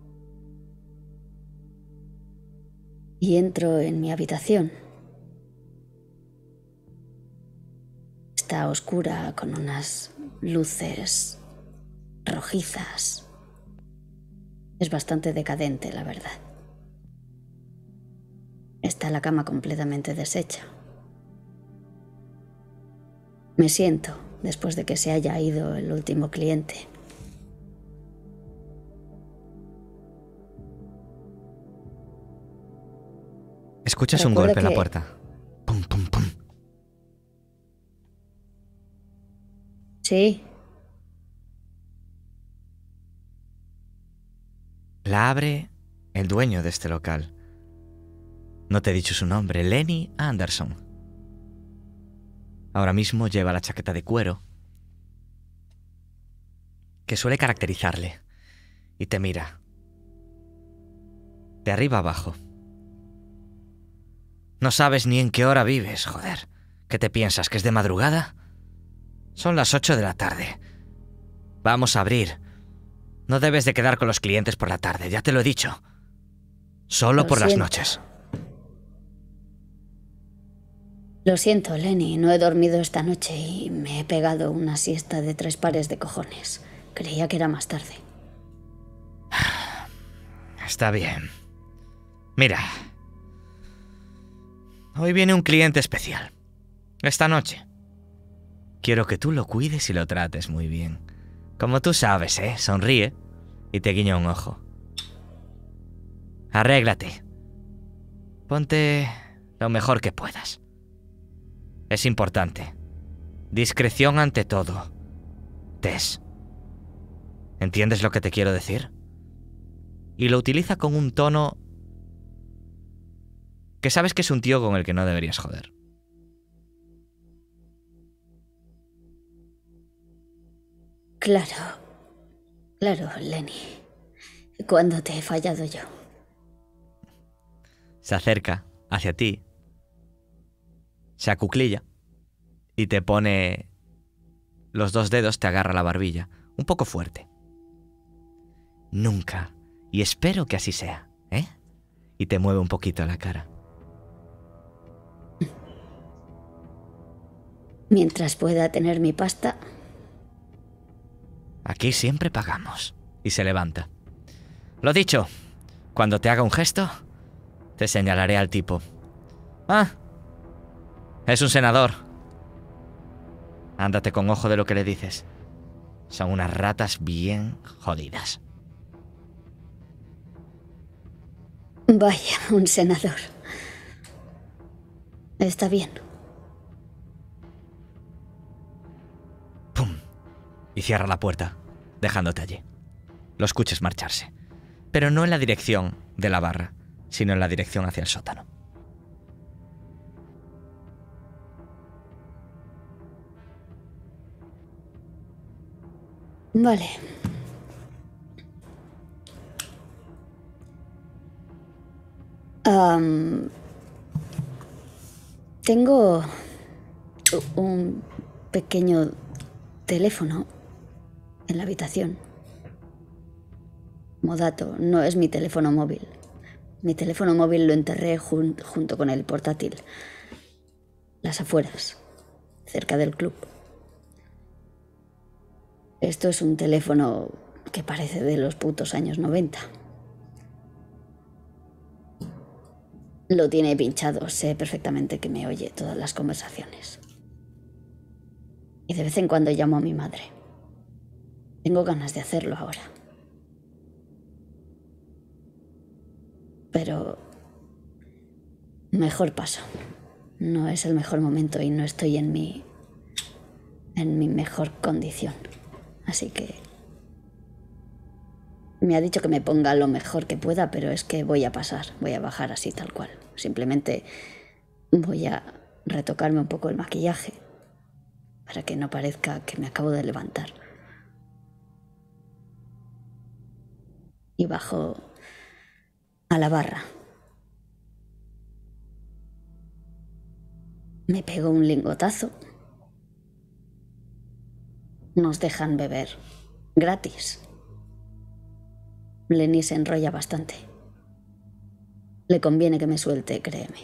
Y entro en mi habitación. Está oscura con unas luces rojizas. Es bastante decadente, la verdad. Está la cama completamente deshecha. Me siento después de que se haya ido el último cliente. Escuchas un Recuerdo golpe en la que- puerta. Pum, pum, pum. Sí, La abre el dueño de este local. No te he dicho su nombre, Lenny Anderson. Ahora mismo lleva la chaqueta de cuero que suele caracterizarle y te mira de arriba abajo. No sabes ni en qué hora vives, joder. ¿Qué te piensas, que es de madrugada? Son las ocho de la tarde. Vamos a abrir. No debes de quedar con los clientes por la tarde, ya te lo he dicho. Solo Lo por las siento. noches. lo siento, Lenny. No he dormido esta noche y me he pegado una siesta de tres pares de cojones. Creía que era más tarde. Está bien. Mira. Hoy viene un cliente especial. Esta noche. Quiero que tú lo cuides y lo trates muy bien. Como tú sabes, ¿eh? Sonríe y te guiña un ojo. Arréglate. Ponte lo mejor que puedas. Es importante. Discreción ante todo. Tess. ¿Entiendes lo que te quiero decir? Y lo utiliza con un tono que sabes que es un tío con el que no deberías joder. Claro, claro, Lenny. ¿Cuándo te he fallado yo? Se acerca hacia ti, se acuclilla y te pone los dos dedos, te agarra la barbilla, un poco fuerte. Nunca, y espero que así sea, ¿eh? Y te mueve un poquito la cara. Mientras pueda tener mi pasta, Aquí siempre pagamos. Y se levanta. Lo dicho, cuando te haga un gesto, te señalaré al tipo. Ah, es un senador. Ándate con ojo de lo que le dices. Son unas ratas bien jodidas. vaya, un senador. Está bien. ¡Pum! Y cierra la puerta, dejándote allí. Lo escuches marcharse. Pero no en la dirección de la barra, sino en la dirección hacia el sótano. Vale. Am, tengo un pequeño teléfono en la habitación. Como dato, no es mi teléfono móvil. Mi teléfono móvil lo enterré jun- junto con el portátil. Las afueras, cerca del club. Esto es un teléfono que parece de los putos años noventa. Lo tiene pinchado, sé perfectamente que me oye todas las conversaciones. Y de vez en cuando llamo a mi madre. Tengo ganas de hacerlo ahora. Pero mejor paso. No es el mejor momento y no estoy en mi en mi mejor condición. Así que me ha dicho que me ponga lo mejor que pueda, pero es que voy a pasar, voy a bajar así tal cual. Simplemente voy a retocarme un poco el maquillaje para que no parezca que me acabo de levantar. Y bajo a la barra. Me pego un lingotazo. Nos dejan beber gratis. Lenny se enrolla bastante. Le conviene que me suelte, créeme.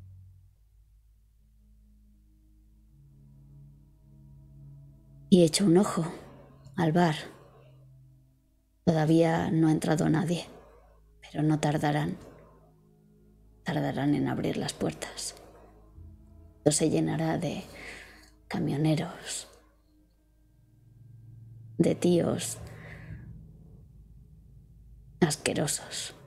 Y echo un ojo al bar. Todavía no ha entrado nadie, pero no tardarán. Tardarán en abrir las puertas. Esto se llenará de camioneros, de tíos asquerosos.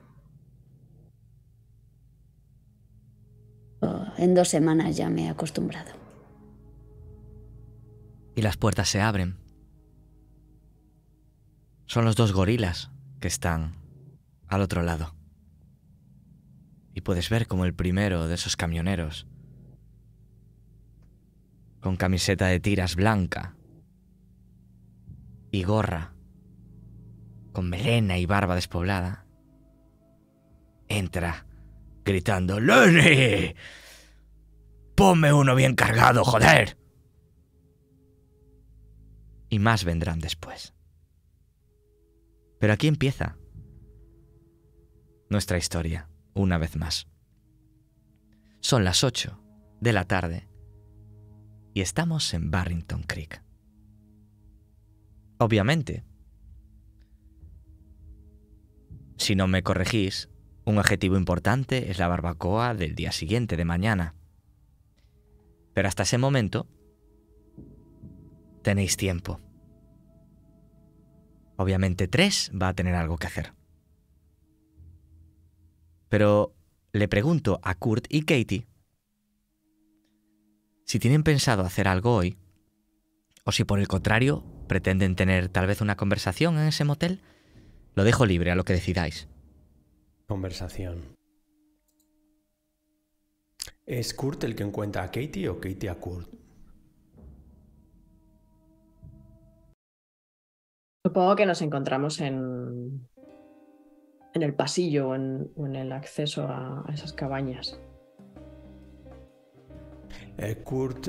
Oh, en dos semanas ya me he acostumbrado. Y las puertas se abren. Son los dos gorilas que están al otro lado. Y puedes ver como el primero de esos camioneros, con camiseta de tiras blanca y gorra, con melena y barba despoblada, entra gritando: ¡Lenny! ¡Ponme uno bien cargado, joder! Y más vendrán después. Pero aquí empieza nuestra historia, una vez más. Son las ocho de la tarde y estamos en Barrington Creek. Obviamente, si no me corregís, un objetivo importante es la barbacoa del día siguiente, de mañana. Pero hasta ese momento tenéis tiempo. Obviamente Tres va a tener algo que hacer. Pero le pregunto a Kurt y Katie si tienen pensado hacer algo hoy, o si por el contrario pretenden tener tal vez una conversación en ese motel. Lo dejo libre a lo que decidáis. Conversación. ¿Es Kurt el que encuentra a Katie o Katie a Kurt? Supongo que nos encontramos en, en el pasillo o en, o en el acceso a, a esas cabañas. Eh, Kurt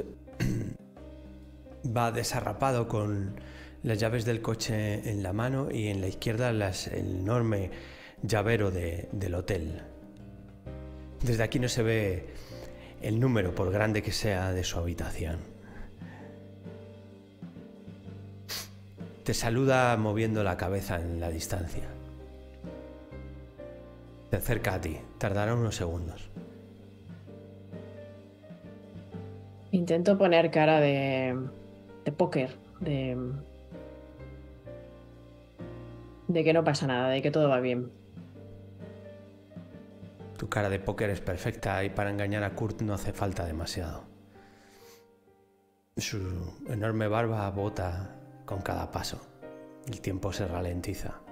va desarrapado con las llaves del coche en la mano y en la izquierda las, el enorme llavero de, del hotel. Desde aquí no se ve el número, por grande que sea, de su habitación. Te saluda moviendo la cabeza en la distancia. Se acerca a ti. Tardará unos segundos. Intento poner cara de, de póker, de, de que no pasa nada, de que todo va bien. Tu cara de póker es perfecta y para engañar a Kurt no hace falta demasiado. Su enorme barba bota con cada paso. El tiempo se ralentiza.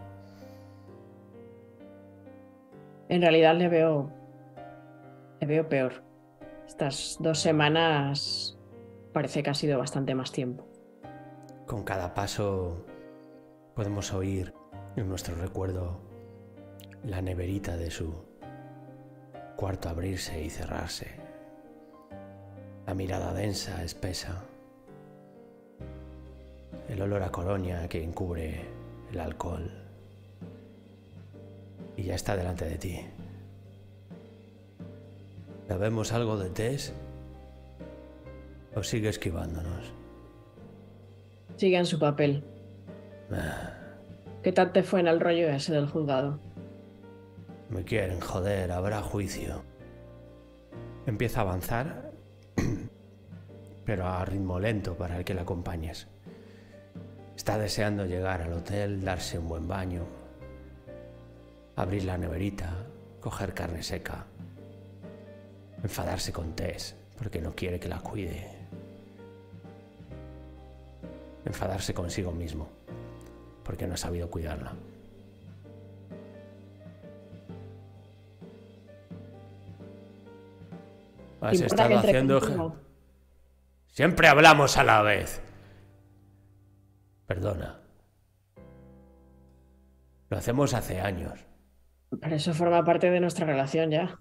En realidad le veo, le veo peor. Estas dos semanas parece que ha sido bastante más tiempo. Con cada paso podemos oír en nuestro recuerdo la neverita de su cuarto abrirse y cerrarse. La mirada densa, espesa. El olor a colonia que encubre el alcohol. Y ya está delante de ti. ¿Sabemos algo de Tess? ¿O sigue esquivándonos? Sigue en su papel. Ah, ¿Qué tal te fue en el rollo ese del juzgado? me quieren joder, habrá juicio. Empieza a avanzar, pero a ritmo lento para el que la acompañes. Está deseando llegar al hotel, darse un buen baño, abrir la neverita, coger carne seca, enfadarse con Tess porque no quiere que la cuide, enfadarse consigo mismo porque no ha sabido cuidarla. Has estado haciendo... Contigo? Siempre hablamos a la vez. Perdona. Lo hacemos hace años. Pero eso forma parte de nuestra relación ya.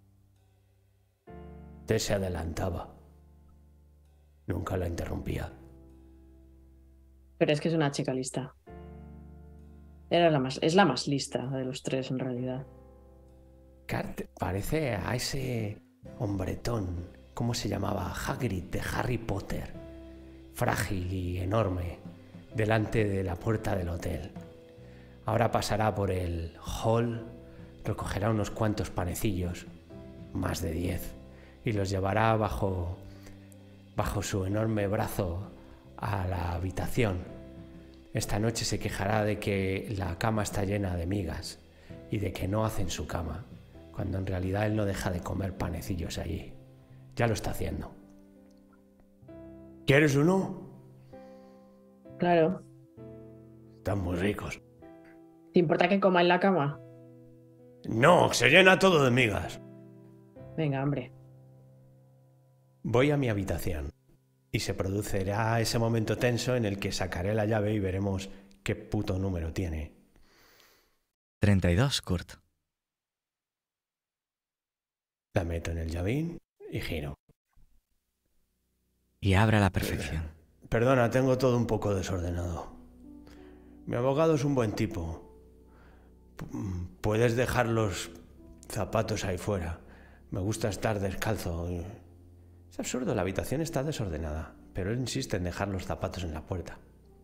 Te se adelantaba. Nunca la interrumpía. Pero es que es una chica lista. Era la más, es la más lista de los tres en realidad. Cart parece a ese hombretón, ¿cómo se llamaba? Hagrid de Harry Potter. Frágil y enorme, delante de la puerta del hotel. Ahora pasará por el hall, recogerá unos cuantos panecillos, más de diez, y los llevará bajo, bajo su enorme brazo a la habitación. Esta noche se quejará de que la cama está llena de migas y de que no hacen su cama, cuando en realidad él no deja de comer panecillos allí. Ya lo está haciendo. ¿Quieres uno? Claro. Están muy ricos. ¿Te importa que coma en la cama? No, se llena todo de migas. Venga, hombre. Voy a mi habitación y se producirá ese momento tenso en el que sacaré la llave y veremos qué puto número tiene. treinta y dos, Kurt. La meto en el llavín y giro. Y abre a la perfección. Perdona, tengo todo un poco desordenado. Mi abogado es un buen tipo. Puedes dejar los zapatos ahí fuera. Me gusta estar descalzo. Es absurdo, la habitación está desordenada, pero él insiste en dejar los zapatos en la puerta.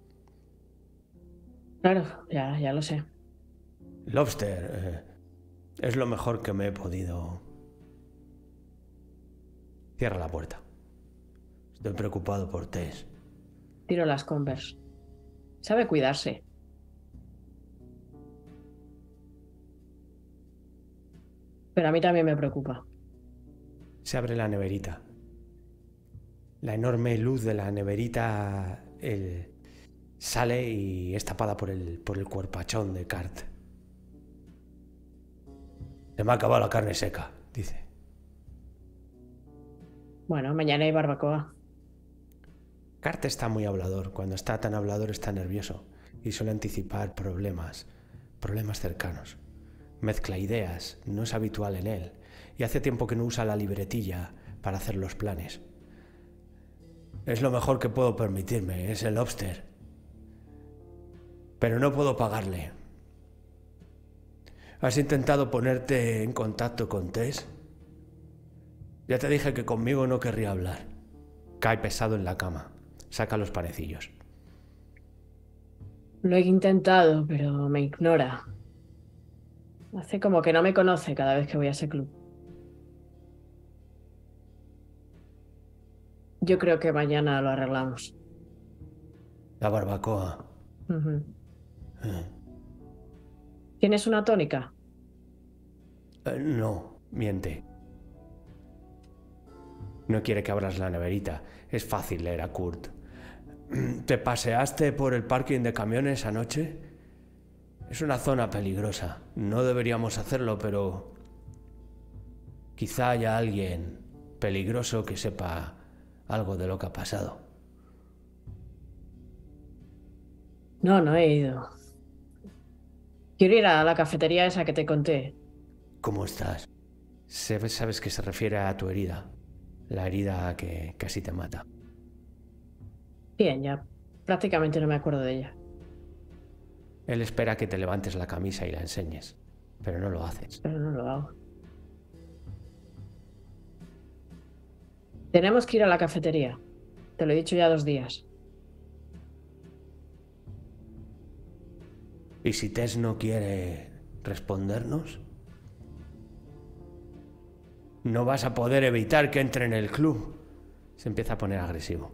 Claro, ya, ya lo sé. Lobster, eh, es lo mejor que me he podido... Cierra la puerta. Estoy preocupado por Tess. Tiro las Converse. Sabe cuidarse. Pero a mí también me preocupa. Se abre la neverita. La enorme luz de la neverita el, sale y es tapada por el, por el cuerpachón de Cart. Se me ha acabado la carne seca, dice. Bueno, mañana hay barbacoa. Cart está muy hablador. Cuando está tan hablador está nervioso y suele anticipar problemas, problemas cercanos. Mezcla ideas, no es habitual en él, y hace tiempo que no usa la libretilla para hacer los planes. Es lo mejor que puedo permitirme, es el lobster. Pero no puedo pagarle. ¿Has intentado ponerte en contacto con Tess? Ya te dije que conmigo no querría hablar. Cae pesado en la cama. Saca los panecillos. Lo he intentado, pero me ignora. Hace como que no me conoce cada vez que voy a ese club. Yo creo que mañana lo arreglamos. La barbacoa. Uh-huh. Eh. ¿Tienes una tónica? Eh, no, miente. No quiere que abras la neverita. Es fácil leer a Kurt. ¿Te paseaste por el parking de camiones anoche? Es una zona peligrosa. No deberíamos hacerlo, pero... quizá haya alguien peligroso que sepa algo de lo que ha pasado. No, no he ido. Quiero ir a la cafetería esa que te conté. ¿Cómo estás? Sabes que se refiere a tu herida. La herida que casi te mata. Bien, ya prácticamente no me acuerdo de ella. Él espera que te levantes la camisa y la enseñes, pero no lo haces. Pero no lo hago. Tenemos que ir a la cafetería. Te lo he dicho ya dos días. ¿Y si Tess no quiere respondernos? No vas a poder evitar que entre en el club. Se empieza a poner agresivo.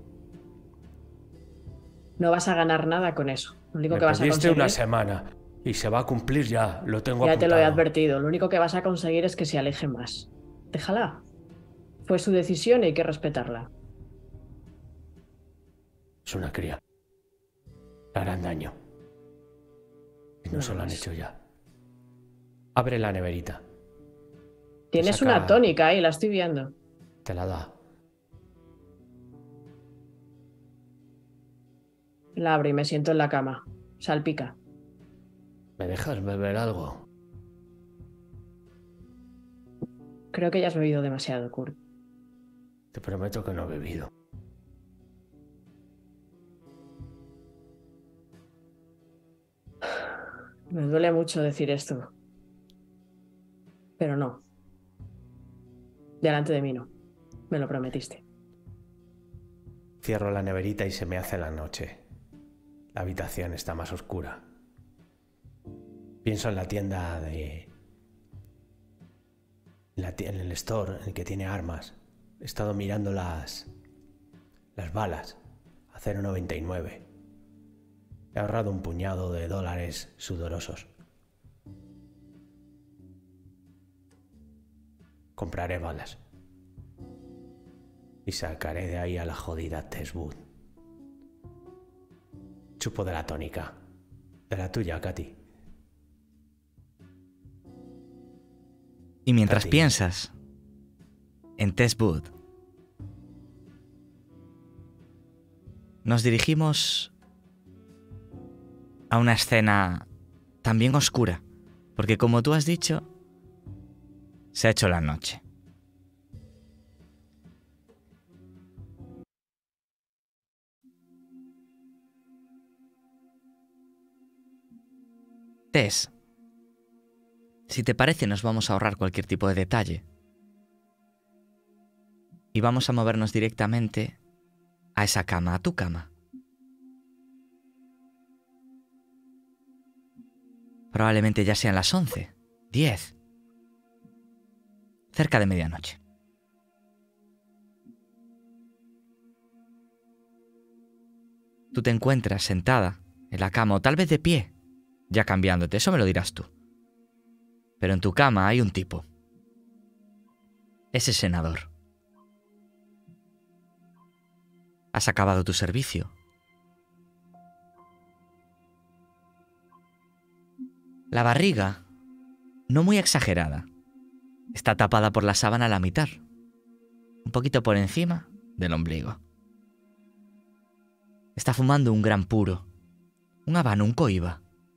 No vas a ganar nada con eso. Lo único Me que vas a pediste conseguir... una semana y se va a cumplir ya. Lo tengo Ya apuntado. te lo he advertido. Lo único que vas a conseguir es que se aleje más. Déjala. Fue su decisión y hay que respetarla. Es una cría. Le harán daño. Y no No se lo han más. hecho ya. Abre la neverita. Tienes saca- una tónica ahí, la estoy viendo. Te la da. La abro y me siento en la cama. Salpica. ¿Me dejas beber algo? Creo que ya has bebido demasiado, Kurt. Te prometo que no he bebido. Me duele mucho decir esto. Pero no. Delante de mí no. Me lo prometiste. Cierro la neverita y se me hace la noche. La habitación está más oscura. Pienso en la tienda de... En, la ti- en el store en el que tiene armas. He estado mirando las... Las balas. A cero coma noventa y nueve. He ahorrado un puñado de dólares sudorosos. Compraré balas. Y sacaré de ahí a la jodida Tess Wood. Chupo de la tónica. De la tuya, Katy. Y mientras Katy. piensas en Tess Wood, nos dirigimos a una escena también oscura, porque como tú has dicho, se ha hecho la noche. Tess, si te parece, nos vamos a ahorrar cualquier tipo de detalle y vamos a movernos directamente a esa cama, a tu cama. Probablemente ya sean las once, diez, cerca de medianoche. Tú te encuentras sentada en la cama o tal vez de pie, ya cambiándote, eso me lo dirás tú. Pero en tu cama hay un tipo. Ese senador. Has acabado tu servicio. La barriga, no muy exagerada, está tapada por la sábana a la mitad, un poquito por encima del ombligo. Está fumando un gran puro, un habano, un coiba.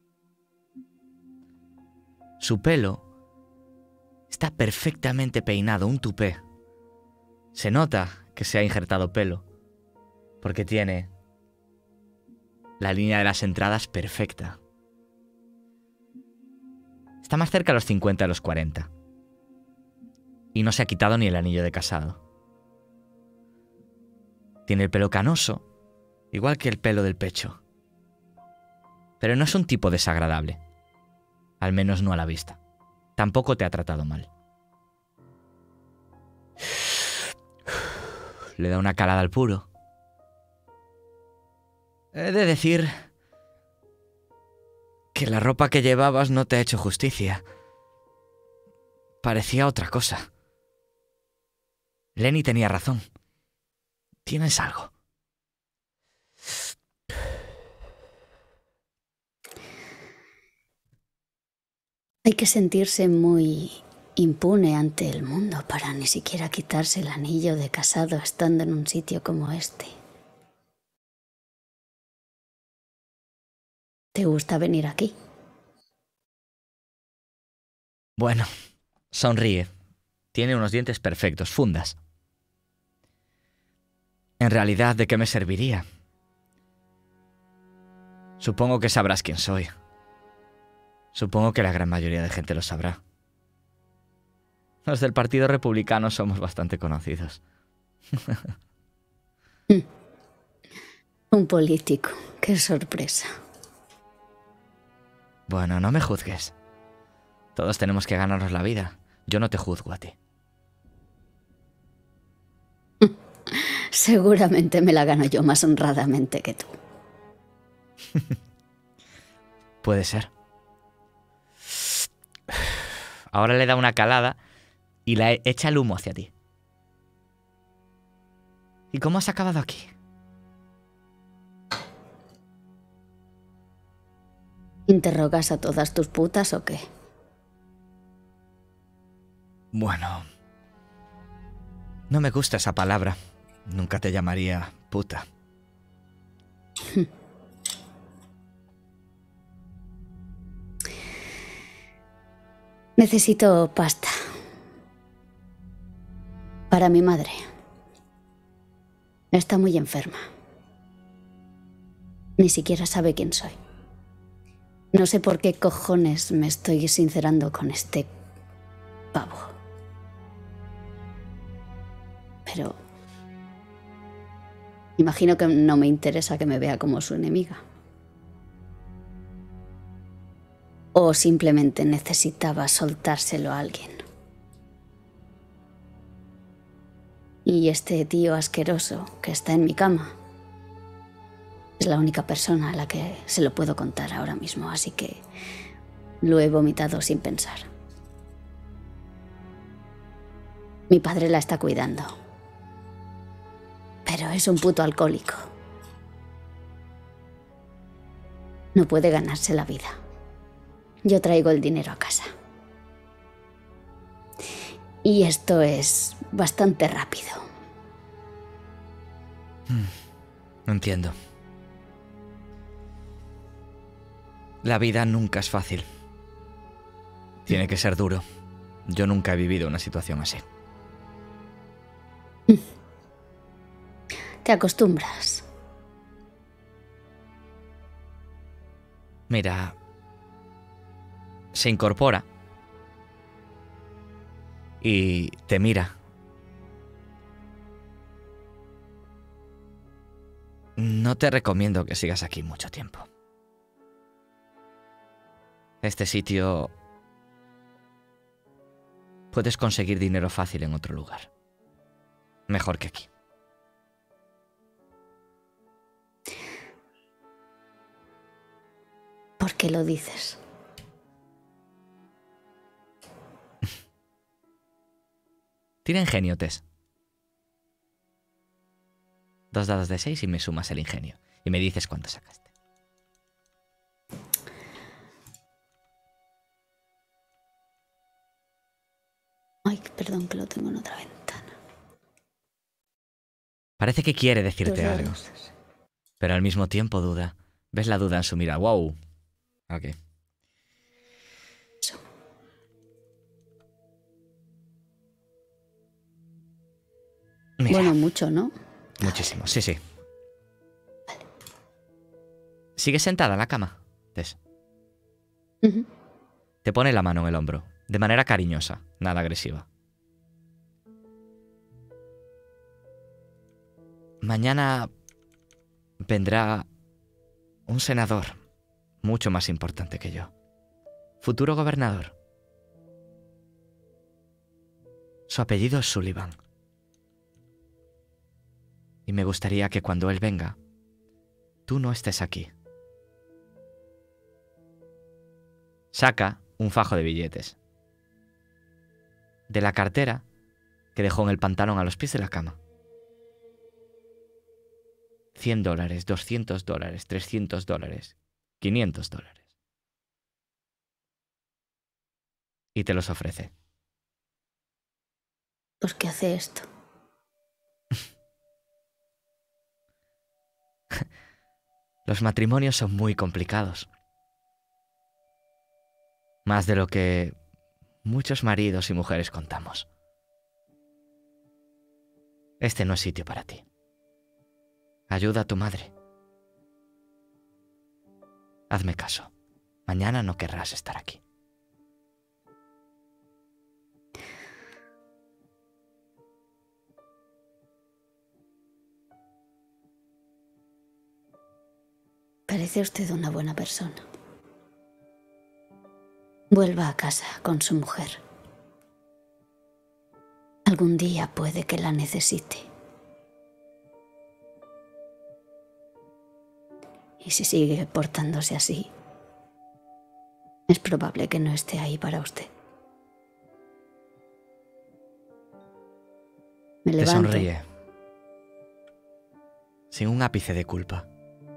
Su pelo está perfectamente peinado, un tupé. Se nota que se ha injertado pelo, porque tiene la línea de las entradas perfecta. Está más cerca a los cincuenta a los cuarenta. Y no se ha quitado ni el anillo de casado. Tiene el pelo canoso, igual que el pelo del pecho. Pero no es un tipo desagradable. Al menos no a la vista. Tampoco te ha tratado mal. Le da una calada al puro. He de decir que la ropa que llevabas no te ha hecho justicia. Parecía otra cosa. Lenny tenía razón. Tienes algo. Hay que sentirse muy impune ante el mundo para ni siquiera quitarse el anillo de casado estando en un sitio como este. ¿Te gusta venir aquí? Bueno, sonríe. Tiene unos dientes perfectos, fundas. En realidad, ¿de qué me serviría? Supongo que sabrás quién soy. Supongo que la gran mayoría de gente lo sabrá. Los del Partido Republicano somos bastante conocidos. Un político, qué sorpresa. Bueno, no me juzgues. Todos tenemos que ganarnos la vida. Yo no te juzgo a ti. Seguramente me la gano yo más honradamente que tú. Puede ser. Ahora le da una calada y la echa el humo hacia ti. ¿Y cómo has acabado aquí? ¿Interrogas a todas tus putas o qué? Bueno, no me gusta esa palabra. Nunca te llamaría puta. Necesito pasta. Para mi madre. Está muy enferma. Ni siquiera sabe quién soy. No sé por qué cojones me estoy sincerando con este pavo. Pero imagino que no me interesa que me vea como su enemiga. O simplemente necesitaba soltárselo a alguien. Y este tío asqueroso que está en mi cama es la única persona a la que se lo puedo contar ahora mismo, así que lo he vomitado sin pensar. Mi padre la está cuidando, pero es un puto alcohólico. No puede ganarse la vida. Yo traigo el dinero a casa. Y esto es bastante rápido. No entiendo. La vida nunca es fácil. Tiene que ser duro. Yo nunca he vivido una situación así. Te acostumbras. Mira, se incorpora y te mira. No te recomiendo que sigas aquí mucho tiempo. Este sitio... puedes conseguir dinero fácil en otro lugar. Mejor que aquí. ¿Por qué lo dices? Tira ingenio, Tess. Dos dados de seis y me sumas el ingenio. Y me dices cuánto sacaste. Ay, perdón, que lo tengo en otra ventana. Parece que quiere decirte Dos algo. dados. Pero al mismo tiempo duda. ¿Ves la duda en su mirada? ¡Wow! Ok. Eso. Mira, Bueno, mucho, ¿no? muchísimo. Sí, sí. ¿Sigues sentada en la cama, Tess? Ujú. Te pone la mano en el hombro, de manera cariñosa, nada agresiva. Mañana vendrá un senador mucho más importante que yo. Futuro gobernador. Su apellido es Sullivan. Y me gustaría que cuando él venga, tú no estés aquí. Saca un fajo de billetes de la cartera que dejó en el pantalón a los pies de la cama. cien dólares, doscientos dólares, trescientos dólares, quinientos dólares. Y te los ofrece. ¿Por qué hace esto? Los matrimonios son muy complicados. Más de lo que muchos maridos y mujeres contamos. Este no es sitio para ti. Ayuda a tu madre. Hazme caso. Mañana no querrás estar aquí. Parece usted una buena persona. Vuelva a casa con su mujer. Algún día puede que la necesite. Y si sigue portándose así, es probable que no esté ahí para usted. Me Te levanto. sonríe, sin un ápice de culpa.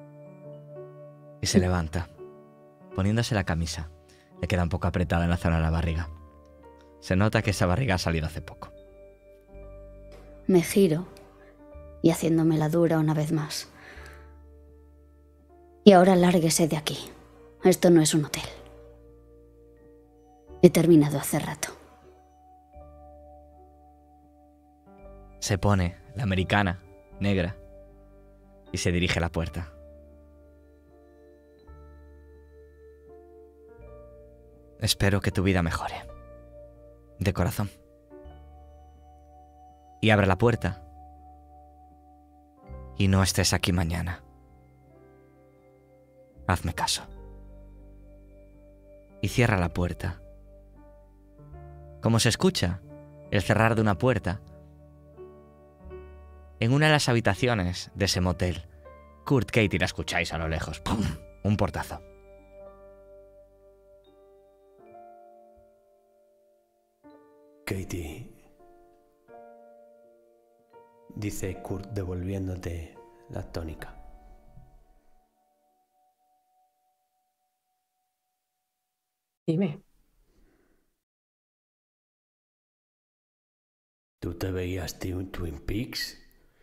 Y se levanta, poniéndose la camisa. Le queda un poco apretada en la zona de la barriga. Se nota que esa barriga ha salido hace poco. Me giro y haciéndome la dura una vez más. Y ahora lárguese de aquí. Esto no es un hotel. He terminado hace rato. Se pone la americana, negra, y se dirige a la puerta. Espero que tu vida mejore. De corazón. Y abre la puerta. Y no estés aquí mañana. Hazme caso. Y cierra la puerta. Como se escucha el cerrar de una puerta, en una de las habitaciones de ese motel, Kurt, Katie, la escucháis a lo lejos. ¡Pum! Un portazo. Katie, dice Kurt devolviéndote la tónica. Dime. ¿Tú te veías Twin Twin Peaks?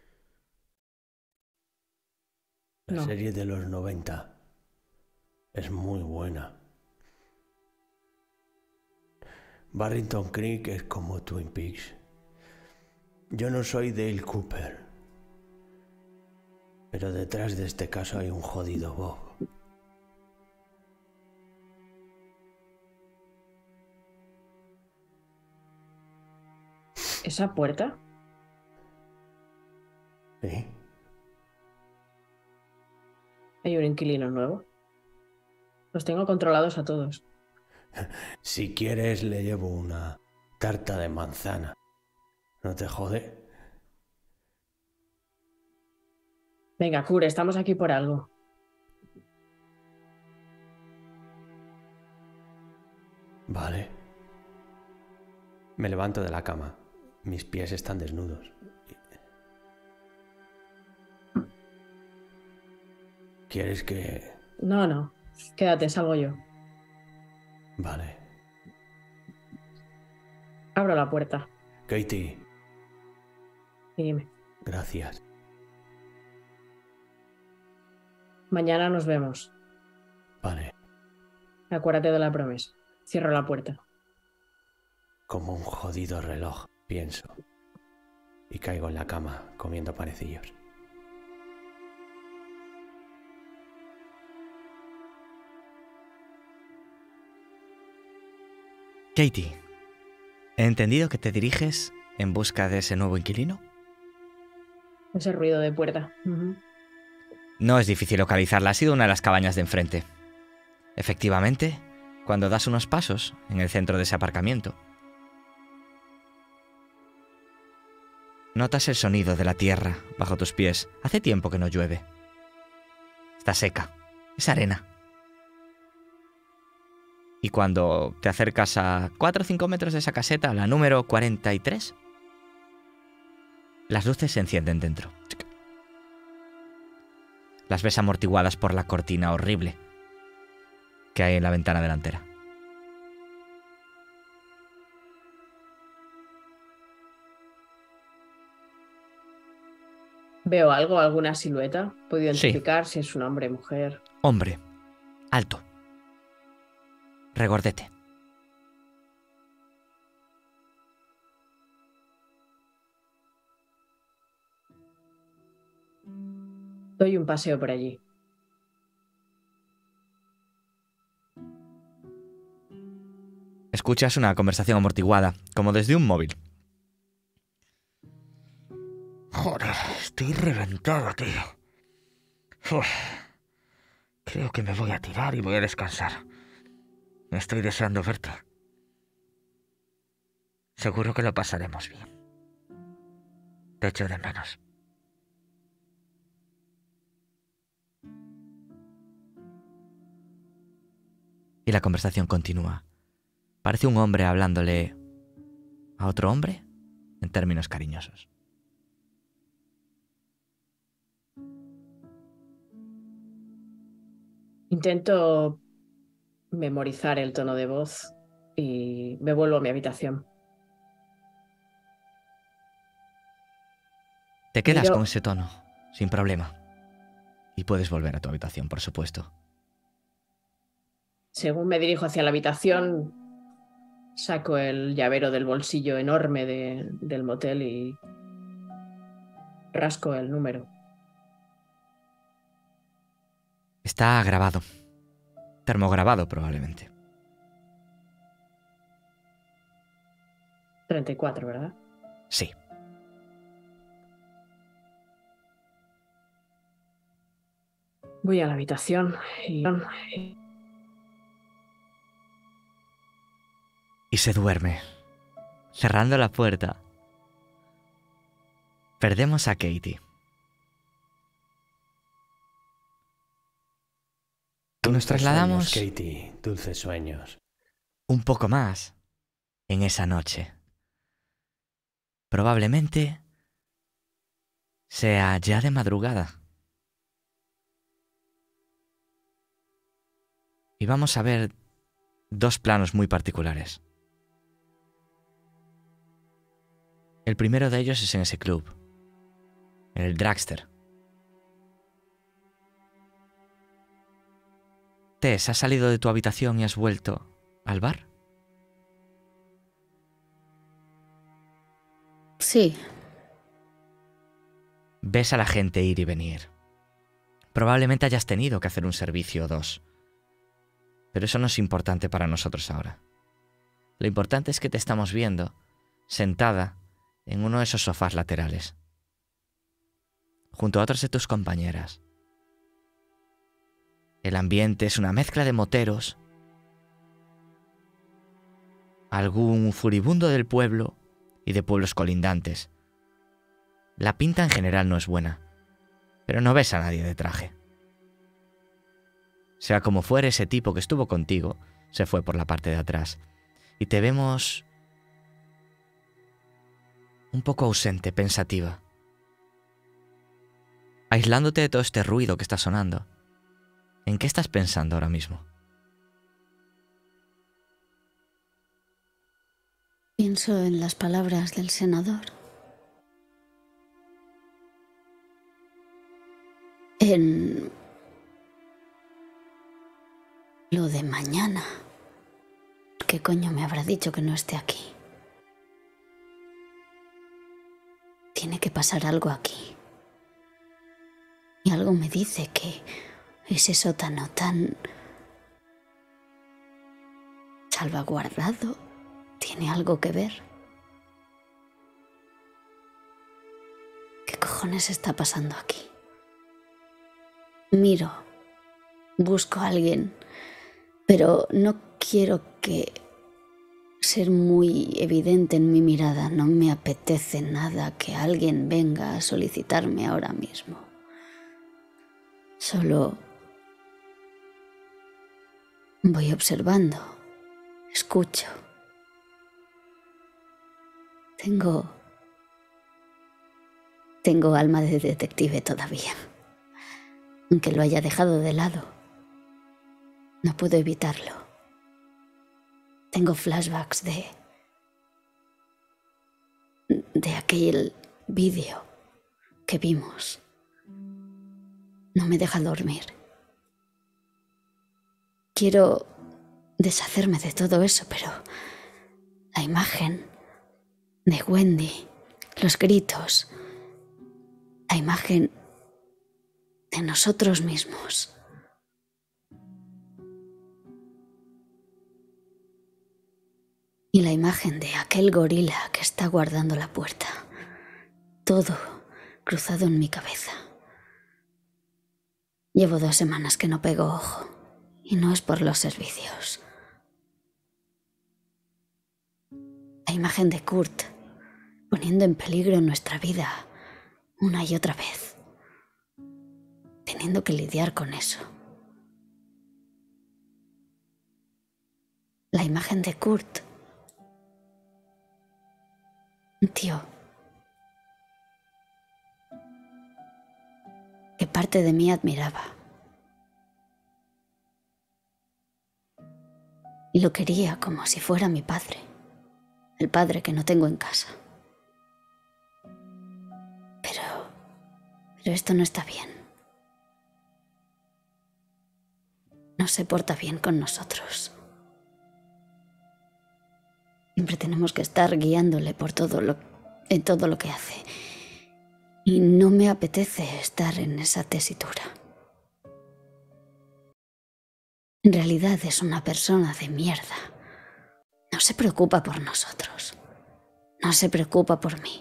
La No. serie de los noventa es muy buena. Barrington Creek es como Twin Peaks. Yo no soy Dale Cooper, pero detrás de este caso hay un jodido Bob. ¿Esa puerta? ¿Sí? Hay un inquilino nuevo. Los tengo controlados a todos. Si quieres le llevo una tarta de manzana. ¿No te jode? Venga, Cure, estamos aquí por algo. Vale. Me levanto de la cama. Mis pies están desnudos. ¿Quieres que...? No, no. Quédate, salgo yo. Vale. Abro la puerta. Katie, Y dime. gracias. Mañana nos vemos. Vale. Acuérdate de la promesa. Cierro la puerta. Como un jodido reloj, pienso. Y caigo en la cama comiendo panecillos. Katie, he entendido que te diriges en busca de ese nuevo inquilino. Ese ruido de puerta. Ujú. No es difícil localizarla, ha sido una de las cabañas de enfrente. Efectivamente, cuando das unos pasos en el centro de ese aparcamiento, notas el sonido de la tierra bajo tus pies. Hace tiempo que no llueve. Está seca, es arena. Y cuando te acercas a cuatro o cinco metros de esa caseta, la número cuarenta y tres, las luces se encienden dentro. Las ves amortiguadas por la cortina horrible que hay en la ventana delantera. ¿Veo algo, alguna silueta? ¿Puedo Sí. identificar si es un hombre o mujer? Hombre, alto, regordete. Doy un paseo por allí. Escuchas una conversación amortiguada, como desde un móvil. Joder, estoy reventado, tío. Uf. Creo que me voy a tirar y voy a descansar. Me estoy deseando verte. Seguro que lo pasaremos bien. Te echo de menos. la conversación continúa. Parece un hombre hablándole a otro hombre en términos cariñosos. Intento memorizar el tono de voz y me vuelvo a mi habitación. Te quedas Miro- con ese tono, sin problema. Y puedes volver a tu habitación, por supuesto. Según me dirijo hacia la habitación, saco el llavero del bolsillo enorme de- del motel y rasco el número. Está grabado. Termograbado, probablemente. treinta y cuatro, ¿verdad? Sí. Voy a la habitación y... Y se duerme. Cerrando la puerta. Perdemos a Katie. Y nos Dulces trasladamos sueños, Katie, dulces sueños. un poco más en esa noche. Probablemente sea ya de madrugada. Y vamos a ver dos planos muy particulares. El primero de ellos es en ese club, en el Dragster. Tess, ¿has salido de tu habitación y has vuelto al bar? Sí, Ves a la gente ir y venir. Probablemente hayas tenido que hacer un servicio o dos. Pero eso no es importante para nosotros ahora. Lo importante es que te estamos viendo sentada en uno de esos sofás laterales, junto a otras de tus compañeras. El ambiente es una mezcla de moteros, algún furibundo del pueblo y de pueblos colindantes. La pinta en general no es buena, pero no ves a nadie de traje. Sea como fuere, ese tipo que estuvo contigo se fue por la parte de atrás y te vemos un poco ausente, pensativa, aislándote de todo este ruido que está sonando. ¿En qué estás pensando ahora mismo? pienso en las palabras del senador. En lo de mañana. ¿Qué coño me habrá dicho que no esté aquí? Tiene que pasar algo aquí. Y algo me dice que ese sótano tan salvaguardado tiene algo que ver. ¿Qué cojones está pasando aquí? Miro, busco a alguien, pero no quiero que ser muy evidente en mi mirada. No me apetece nada que alguien venga a solicitarme ahora mismo. Solo voy observando, escucho. Tengo... Tengo alma de detective todavía. Aunque lo haya dejado de lado, no puedo evitarlo. Tengo flashbacks de... de aquel vídeo que vimos. No me deja dormir. Quiero deshacerme de todo eso, pero la imagen de Wendy, los gritos, la imagen de nosotros mismos. Y la imagen de aquel gorila que está guardando la puerta. Todo cruzado en mi cabeza. Llevo dos semanas que no pego ojo. Y no es por los servicios. La imagen de Kurt poniendo en peligro nuestra vida una y otra vez. Teniendo que lidiar con eso. La imagen de Kurt. Un tío que parte de mí admiraba. Y lo quería como si fuera mi padre. El padre que no tengo en casa. Pero... Pero esto no está bien. No se porta bien con nosotros. Siempre tenemos que estar guiándole por todo lo, en todo lo que hace. Y no me apetece estar en esa tesitura. En realidad es una persona de mierda. No se preocupa por nosotros. No se preocupa por mí.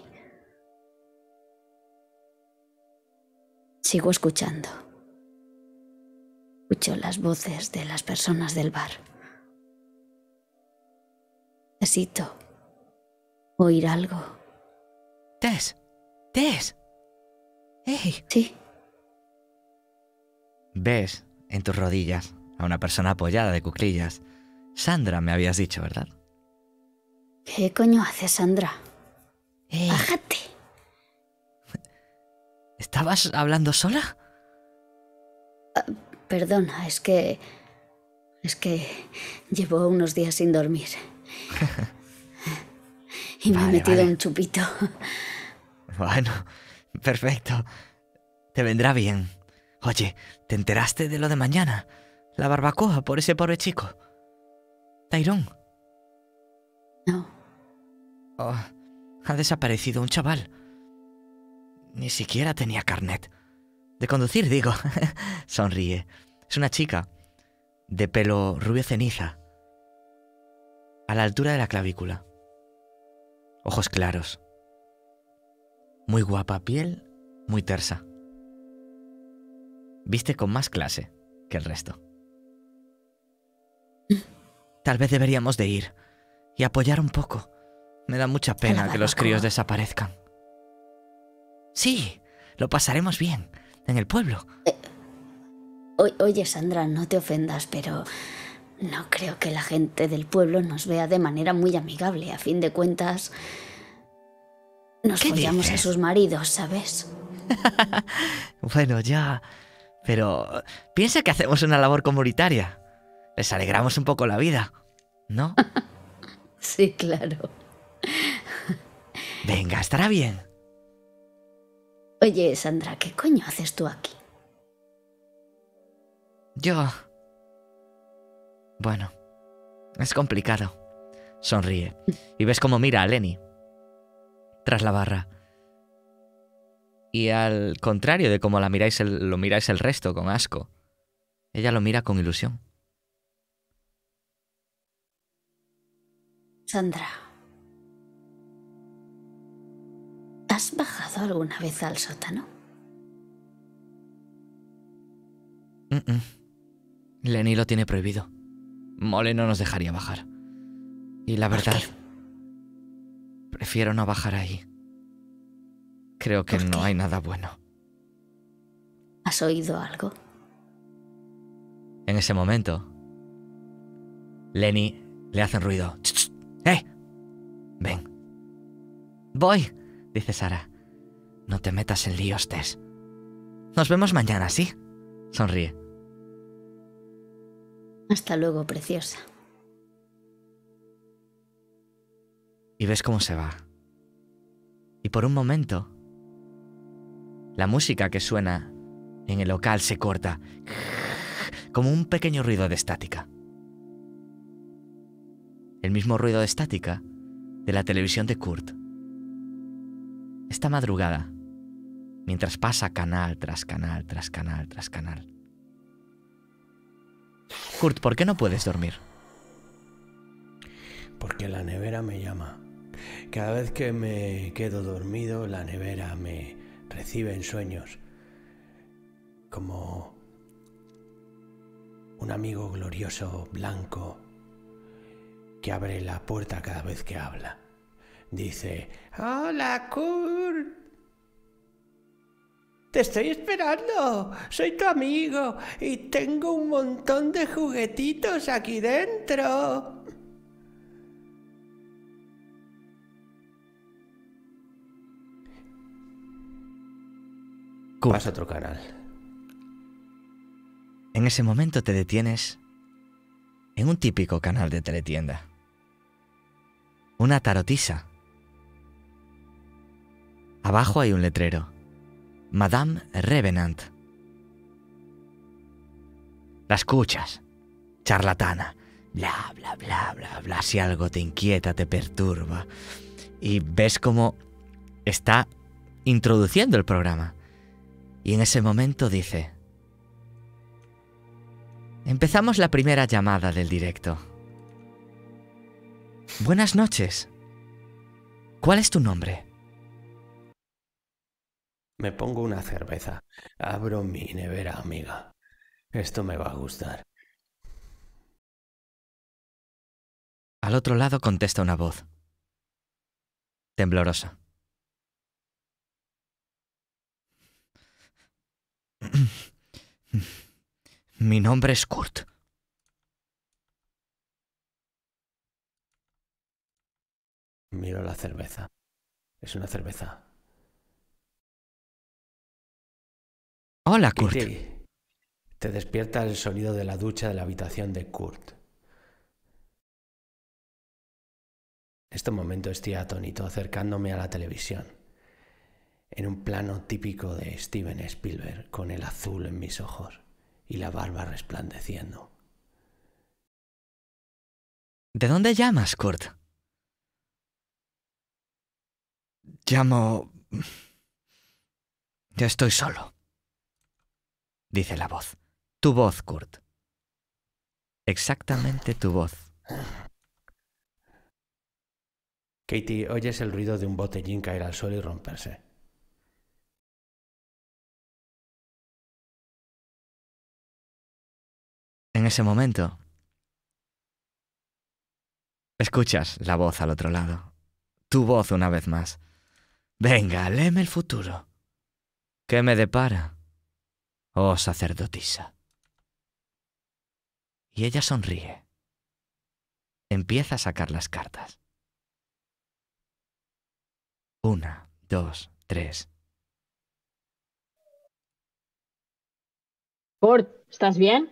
Sigo escuchando. Escucho las voces de las personas del bar. Necesito oír algo. Tess, Tess. ¡Ey! Sí, Ves en tus rodillas a una persona apoyada de cuclillas. Sandra, me habías dicho, ¿verdad? ¿qué coño haces, Sandra? ¡Ey! Bájate. ¿Estabas hablando sola? Perdona, es que... Es que llevo unos días sin dormir. Y me Vale, he metido vale. un chupito. Bueno, perfecto. Te vendrá bien. Oye, ¿te enteraste de lo de mañana? La barbacoa por ese pobre chico. Tyrone. No, Oh, ha desaparecido un chaval. Ni siquiera tenía carnet. De conducir, digo. Sonríe. Es una chica. De pelo rubio ceniza. A la altura de la clavícula. Ojos claros. Muy guapa piel, muy tersa. Viste con más clase que el resto. Tal vez deberíamos de ir y apoyar un poco. Me da mucha pena la que los barbacoa. críos desaparezcan. Sí, lo pasaremos bien, en el pueblo. O- oye, Sandra, no te ofendas, pero no creo que la gente del pueblo nos vea de manera muy amigable. A fin de cuentas, nos ¿Qué follamos a dices? sus maridos, ¿sabes? Bueno, ya... Pero piensa que hacemos una labor comunitaria. Les alegramos un poco la vida, ¿no? Sí, claro. Venga, estará bien. Oye, Sandra, ¿qué coño haces tú aquí? Yo... Bueno, es complicado. Sonríe. Y ves cómo mira a Lenny. Tras la barra. Y al contrario de cómo la miráis el- lo miráis el resto, con asco, ella lo mira con ilusión. Sandra, ¿has bajado alguna vez al sótano? Mm, mm. Lenny lo tiene prohibido. Mole no nos dejaría bajar. Y la ¿Por verdad, qué? prefiero no bajar ahí. Creo que ¿Por no qué? hay nada bueno. ¿Has oído algo? En ese momento, Lenny le hace un ruido. ¡Ch, ch! ¡Eh! Ven. Voy, dice Sara. No te metas en líos, Tess. Nos vemos mañana, ¿sí? Sonríe. Hasta luego, preciosa. Y ves cómo se va. Y por un momento, la música que suena en el local se corta, como un pequeño ruido de estática. El mismo ruido de estática de la televisión de Kurt. Esta madrugada, mientras pasa canal tras canal tras canal tras canal. Kurt, ¿por qué no puedes dormir? Porque la nevera me llama. Cada vez que me quedo dormido, la nevera me recibe en sueños. Como un amigo glorioso blanco que abre la puerta cada vez que habla. Dice: ¡Hola, Kurt! Te estoy esperando. Soy tu amigo y tengo un montón de juguetitos aquí dentro. Kurt, pasa otro canal. en ese momento te detienes en un típico canal de teletienda. Una tarotisa. Abajo hay un letrero. Madame Revenant. La escuchas. Charlatana. Bla, bla, bla, bla, bla. Si algo te inquieta, te perturba. Y ves cómo está introduciendo el programa. Y en ese momento dice: empezamos la primera llamada del directo. Buenas noches. ¿Cuál es tu nombre? Me pongo una cerveza. Abro mi nevera, amiga. Esto me va a gustar. Al otro lado contesta una voz. Temblorosa. Mi nombre es Kurt. Miro la cerveza. Es una cerveza. Hola, Kurt. Kitty, te despierta el sonido de la ducha de la habitación de Kurt. En este momento estoy atónito acercándome a la televisión, en un plano típico de Steven Spielberg, con el azul en mis ojos y la barba resplandeciendo. ¿De dónde llamas, Kurt? Llamo... Yo estoy solo, dice la voz. Tu voz, Kurt. Exactamente tu voz. Katie, oyes el ruido de un botellín caer al suelo y romperse. En ese momento, escuchas la voz al otro lado. Tu voz una vez más. Venga, léeme el futuro. ¿Qué me depara, oh sacerdotisa? Y ella sonríe. Empieza a sacar las cartas. Una, dos, tres. Kurt, ¿estás bien?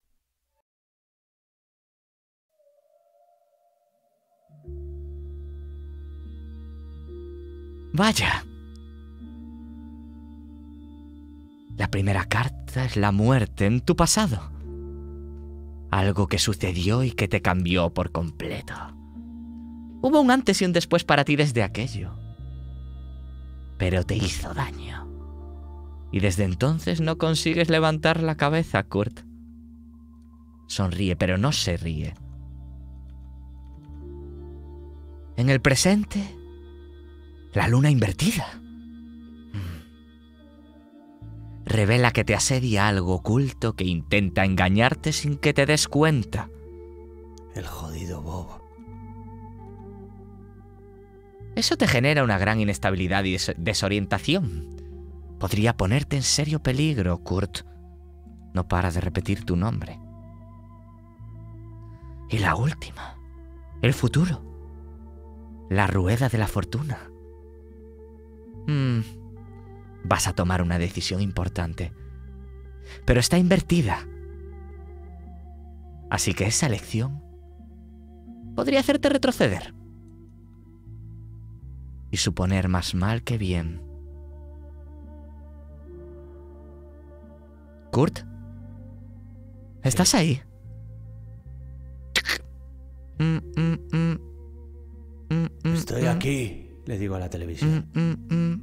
Vaya. La primera carta es la muerte en tu pasado. Algo que sucedió y que te cambió por completo. Hubo un antes y un después para ti desde aquello. Pero te hizo daño. Y desde entonces no consigues levantar la cabeza, Kurt. Sonríe, pero no se ríe. En el presente, la luna invertida revela que te asedia algo oculto que intenta engañarte sin que te des cuenta. El jodido Bob. Eso te genera una gran inestabilidad y des- desorientación. Podría ponerte en serio peligro, Kurt. No para de repetir tu nombre. Y la última, el futuro. La rueda de la fortuna. Mm, vas a tomar una decisión importante, pero está invertida. Así que esa elección podría hacerte retroceder y suponer más mal que bien. Kurt, ¿estás ahí? Mm, mm, mm. Mm, mm, Estoy mm. aquí, le digo a la televisión. Mm, mm, mm.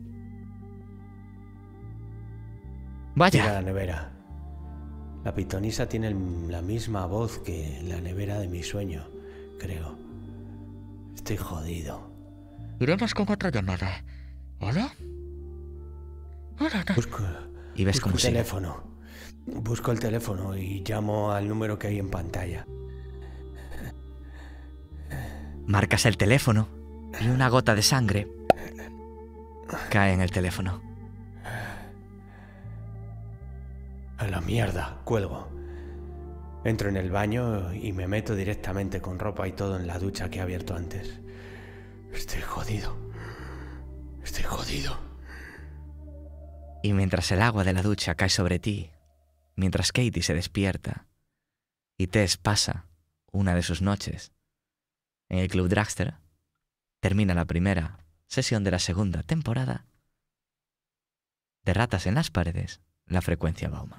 Mira Vaya, la nevera. La pitonisa tiene el- la misma voz que la nevera de mi sueño, creo. Estoy jodido. iremos con otra llamada. ¿Hola? Hola, no. Busco, Y ves busco cómo el sigue. teléfono. Busco el teléfono y llamo al número que hay en pantalla. Marcas el teléfono y una gota de sangre cae en el teléfono. A la mierda, cuelgo. Entro en el baño y me meto directamente con ropa y todo en la ducha que he abierto antes. Estoy jodido. Estoy jodido. Y mientras el agua de la ducha cae sobre ti, mientras Katie se despierta y Tess pasa una de sus noches en el Club Dragster, termina la primera sesión de la segunda temporada de Ratas en las Paredes, la frecuencia Bauman.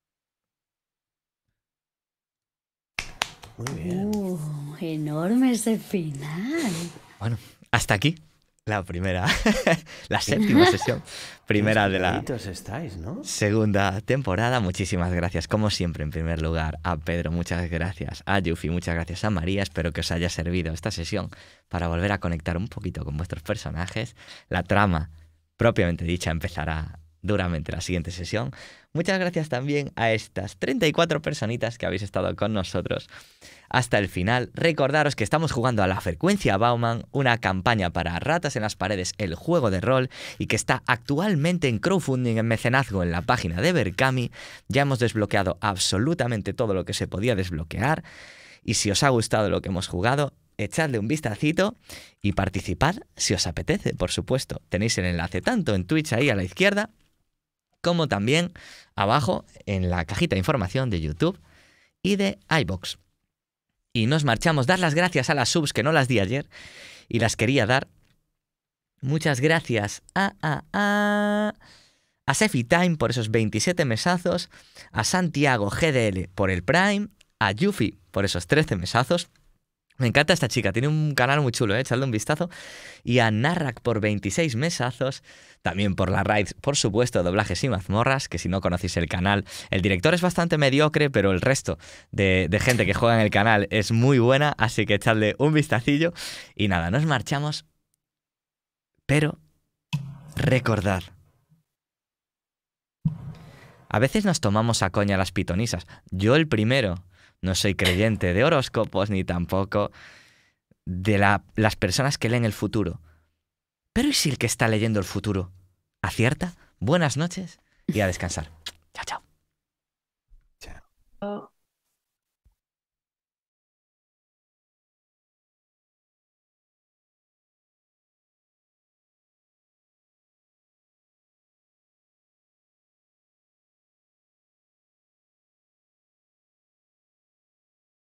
Muy bien. Uh, enorme ese final. Bueno, hasta aquí la primera, la séptima sesión, primera de la Qué estáis, ¿no? segunda temporada. Muchísimas gracias, como siempre, en primer lugar, a Pedro, muchas gracias, a Yuffie, muchas gracias, a María. Espero que os haya servido esta sesión para volver a conectar un poquito con vuestros personajes. La trama, propiamente dicha, empezará duramente la siguiente sesión. Muchas gracias también a estas treinta y cuatro personitas que habéis estado con nosotros hasta el final. Recordaros que estamos jugando a la frecuencia Bauman, una campaña para Ratas en las Paredes, el juego de rol, y que está actualmente en crowdfunding, en mecenazgo, en la página de Berkami. Ya hemos desbloqueado absolutamente todo lo que se podía desbloquear, y si os ha gustado lo que hemos jugado, echadle un vistacito y participad si os apetece, por supuesto. Tenéis el enlace tanto en Twitch ahí a la izquierda, como también abajo en la cajita de información de YouTube y de iVoox. Y nos marchamos. Dar las gracias a las subs, que no las di ayer y las quería dar. Muchas gracias a, a, a, a Sefi Time por esos veintisiete mesazos, a Santiago G D L por el Prime, a Yuffie por esos trece mesazos. Me encanta esta chica, tiene un canal muy chulo, ¿eh? Echadle un vistazo. Y a Narrak por veintiséis mesazos, también por la raid, por supuesto, Doblajes y Mazmorras, que si no conocéis el canal, el director es bastante mediocre, pero el resto de, de gente que juega en el canal es muy buena, así que echadle un vistacillo. Y nada, nos marchamos, pero recordad, a veces nos tomamos a coña las pitonisas, yo el primero. No soy creyente de horóscopos ni tampoco de la, las personas que leen el futuro. Pero ¿y si el que está leyendo el futuro acierta? Buenas noches y a descansar. Chao, chao. Chao.